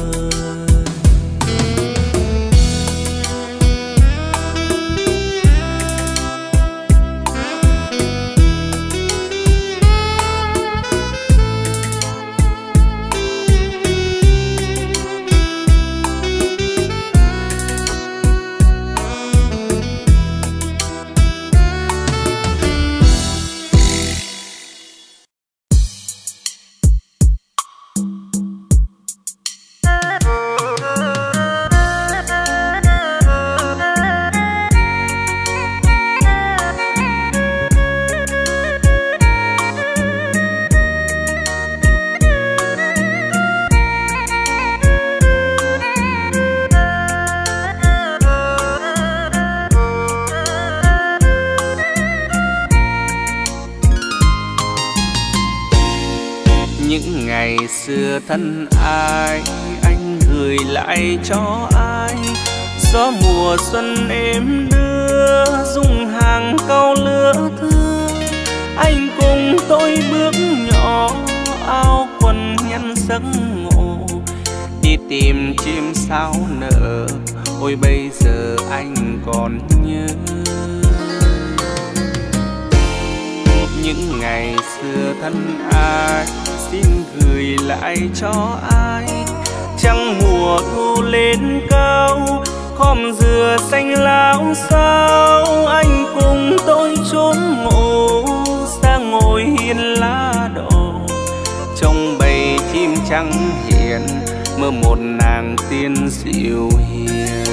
Những ngày xưa thân ai anh gửi lại cho ai. ai. Gió mùa xuân êm đưa dung hàng câu lứa thưa, anh cùng tôi bước nhỏ áo quần nhăn giấc ngủ, đi tìm chim sao nở. Ôi bây giờ anh còn nhớ những ngày xưa thân ai, xin gửi lại cho ai. Trăng mùa thu lên cao, khóm dừa xanh láo xao, anh cùng tôi trốn ngủ ra ngồi hiên lá đổ, trong bầy chim trắng hiền mơ một nàng tiên dịu hiền.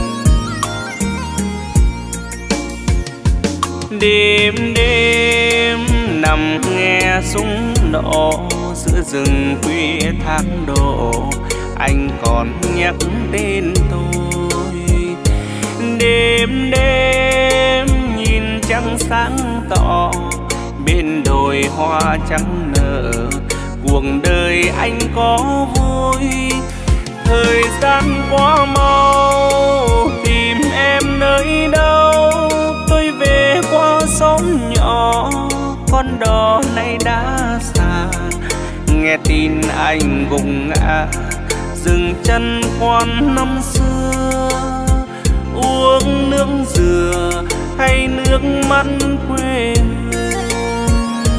Đêm đêm nằm nghe súng nổ giữa rừng khuya tháng đổ, anh còn nhắc đến tôi. Đêm đêm nhìn trăng sáng tỏ bên đồi hoa trắng nở, cuộc đời anh có vui. Thời gian quá mau tìm em nơi đâu, tôi về qua xóm nhỏ con đò nay đã xa. Nghe tin anh gục ngã dừng chân quan năm xưa, uống nước dừa hay nước mắt quê hương.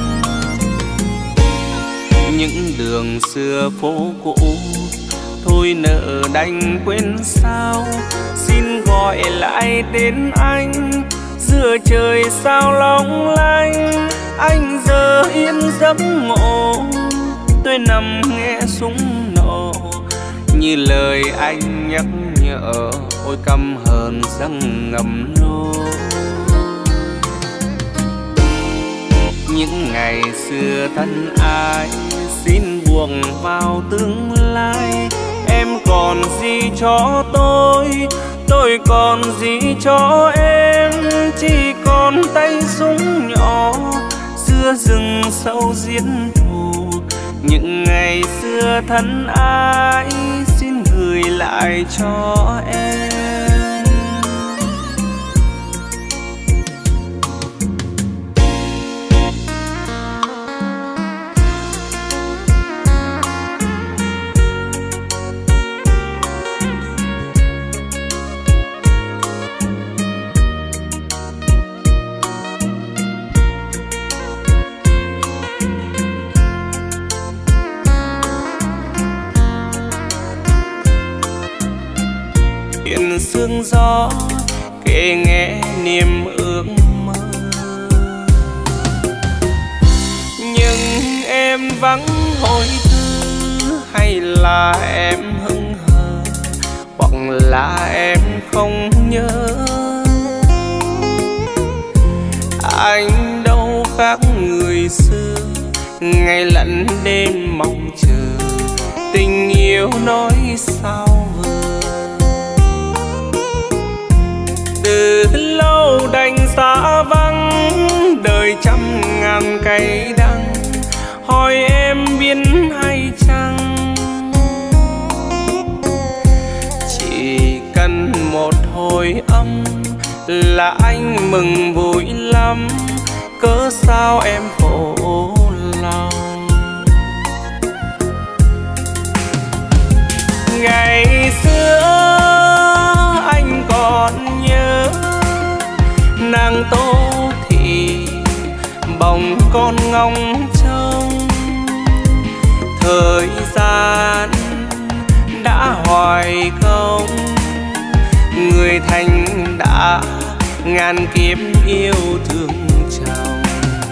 Những đường xưa phố cũ thôi nợ đành quên sao, xin gọi lại tên anh giữa trời sao long lanh. Anh giờ yên giấc ngủ, tôi nằm nghe súng nổ như lời anh nhắc nhở. Ôi căm hờn răng ngầm lối những ngày xưa thân ai, xin buông vào tương lai. Em còn gì cho tôi còn gì cho em, chỉ còn tay súng nhỏ xưa rừng sâu diễn thù. Những ngày xưa thân ai, xin gửi lại cho em. Sương gió kể nghe niềm ước mơ, nhưng em vắng hồi thư hay là em hững hờ, hoặc là em không nhớ. Anh đâu khác người xưa, ngày lẫn đêm mong chờ tình yêu nói sao vời. Từ lâu đành xa vắng đời trăm ngàn cay đắng, hỏi em biết hay chăng. Chỉ cần một hồi âm là anh mừng vui lắm, cớ sao em khổ lòng. Ngày xưa anh còn nhớ nàng Tô Thị bồng con ngóng trông. Thời gian đã hoài không, người thành đã ngàn kiếp yêu thương chồng.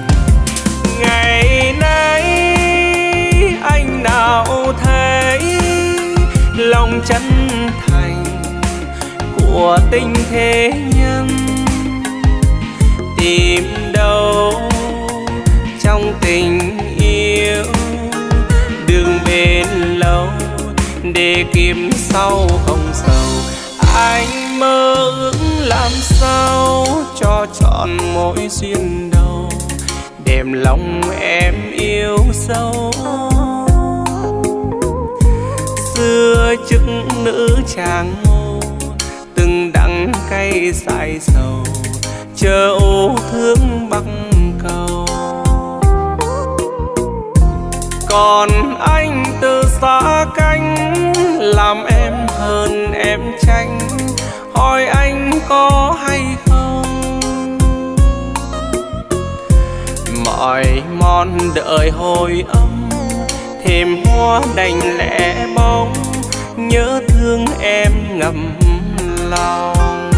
Ngày nay anh nào thấy lòng chân thành của tình thế nhân, tìm đâu trong tình yêu đường bền lâu để kiếm sau không sầu. Anh mơ ước làm sao cho trọn mỗi duyên đầu, đềm lòng em yêu sâu. Xưa chức nữ chàng ngô cay dài sầu, chờ ô thương bắc cầu. Còn anh từ xa cánh, làm em hơn em tranh, hỏi anh có hay không? Mọi mòn đợi hồi âm, thêm hoa đành lẻ bóng, nhớ thương em ngậm lòng.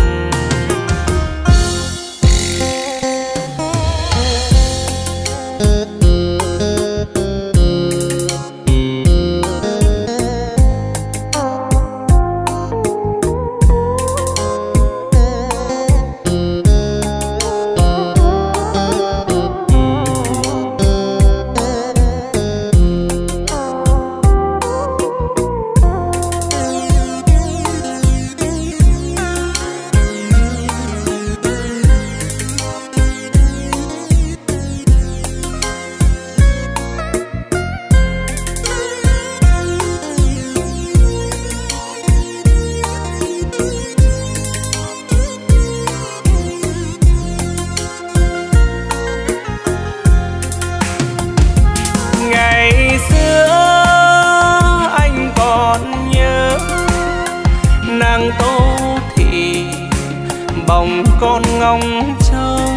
Con ngóng trông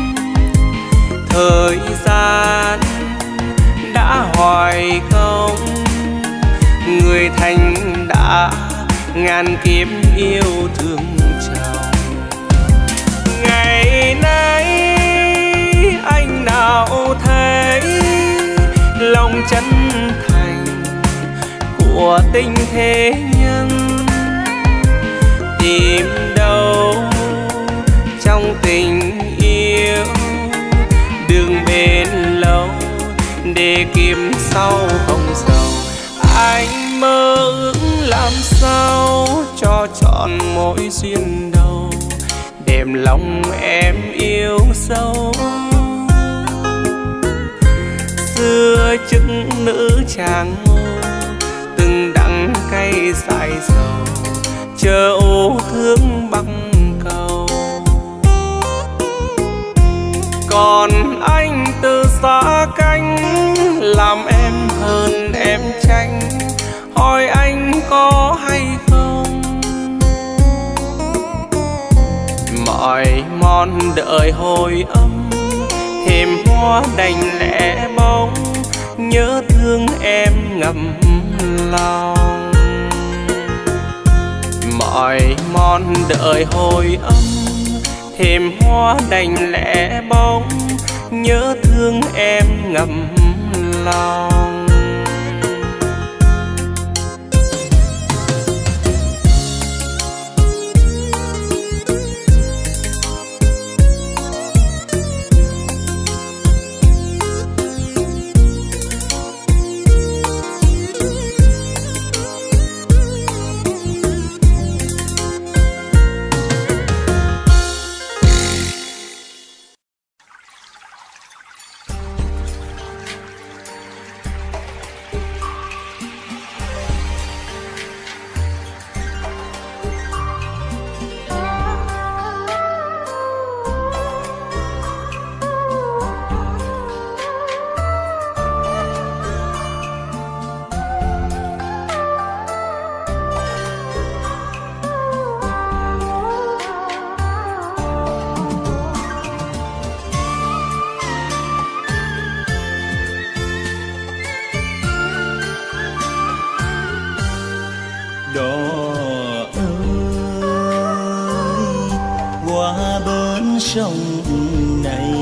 thời gian đã hoài không, người thành đã ngàn kiếp yêu thương chồng. Ngày nay anh nào thấy lòng chân thành của tình thế nhân, tìm đâu trong tình yêu đường bền lâu, để kiếm sau không giàu. Anh mơ ước làm sao cho trọn mỗi duyên đầu, đềm lòng em yêu sâu. Xưa chức nữ chàng ngô, từng đắng cay dài dầu, chờ ô thương bắc cầu. Còn anh từ xa cánh, làm em hơn em tranh, hỏi anh có hay không? Mọi mòn đợi hồi âm, thêm hoa đành lẻ bóng, nhớ thương em ngậm lòng. Mọi mòn đợi hồi âm, thêm hoa đành lẻ bóng, nhớ thương em ngậm lòng. Sông này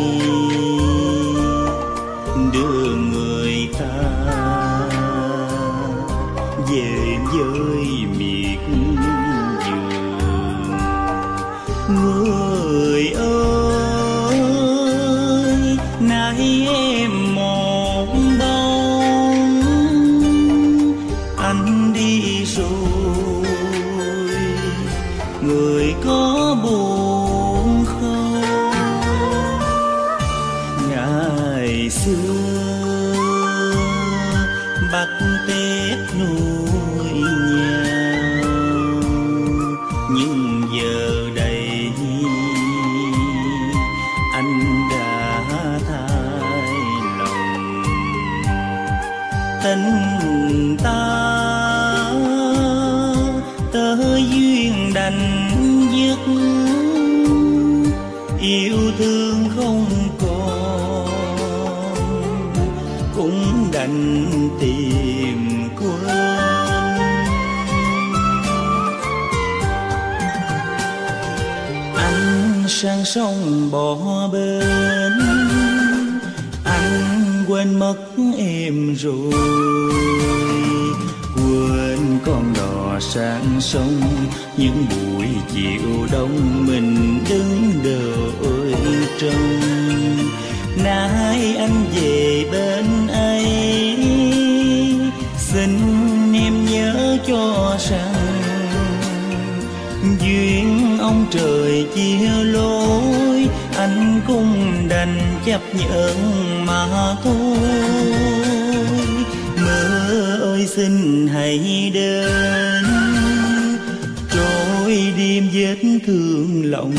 đưa người ta về với miệt vườn. Người ơi, nay em một bóng, anh đi rồi, người có buồn không? Ngày xưa bắt Tết nuôi nhau, nhưng giờ đây tơ duyên đành dứt, yêu thương không còn cũng đành tìm quên. Anh sang sông bỏ bến, anh quên mất em rồi, quên con đò sang sông những buổi chiều đông mình đứng đợi trông. Nay anh về bên ấy, xin em nhớ cho rằng duyên ông trời chia lối, anh cũng đành chấp nhận mà thôi. Mơ ơi xin hãy đến, trôi đêm vết thương lòng,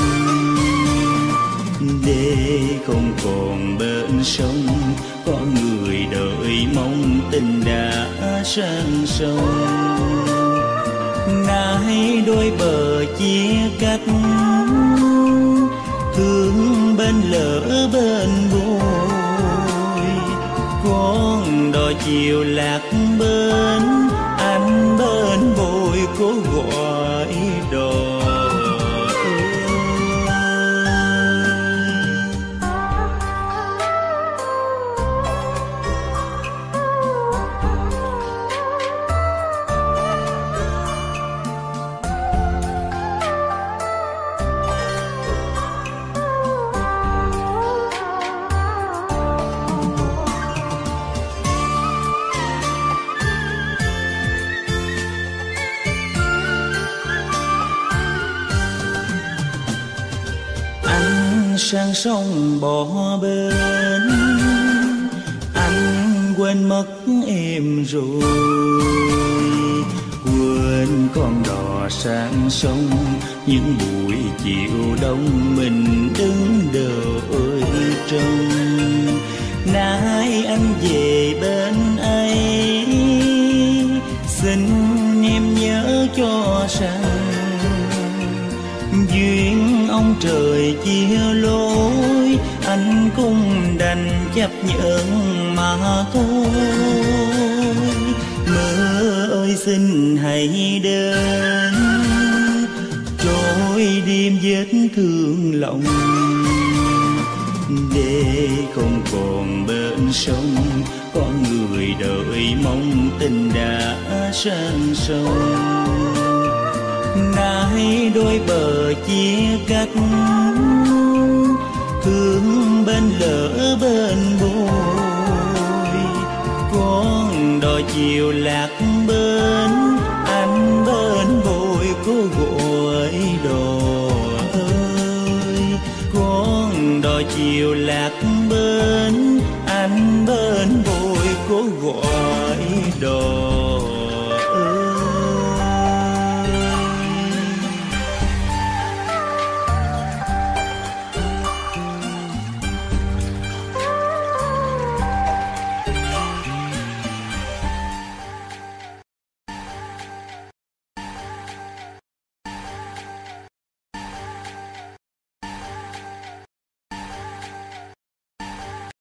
để không còn bên sông có người đợi mong tình đã sang sông. Nay đôi bờ chia cách, thương bên lỡ bên vội, con đò chiều lạc bên, anh bên bồi cố gọi đò. Sang sông bỏ bến, anh quên mất em rồi, quên con đò sang sông những buổi chiều đông mình đứng đợi trông. Nay anh về bên ấy, xin em nhớ cho rằng duyên ông trời chia lối, anh cũng đành chấp nhận mà thôi. Mơ ơi xin hãy đến, trôi đêm vết thương lòng, để không còn bên sông có người đợi mong tình đã sang sông. Nay đôi bờ chia cách, thương bên lỡ bên vội, con đò chiều lạc bên, anh bên vội cố gọi đò ơi. Con đò chiều lạc bên, anh bên vội cố gọi đò.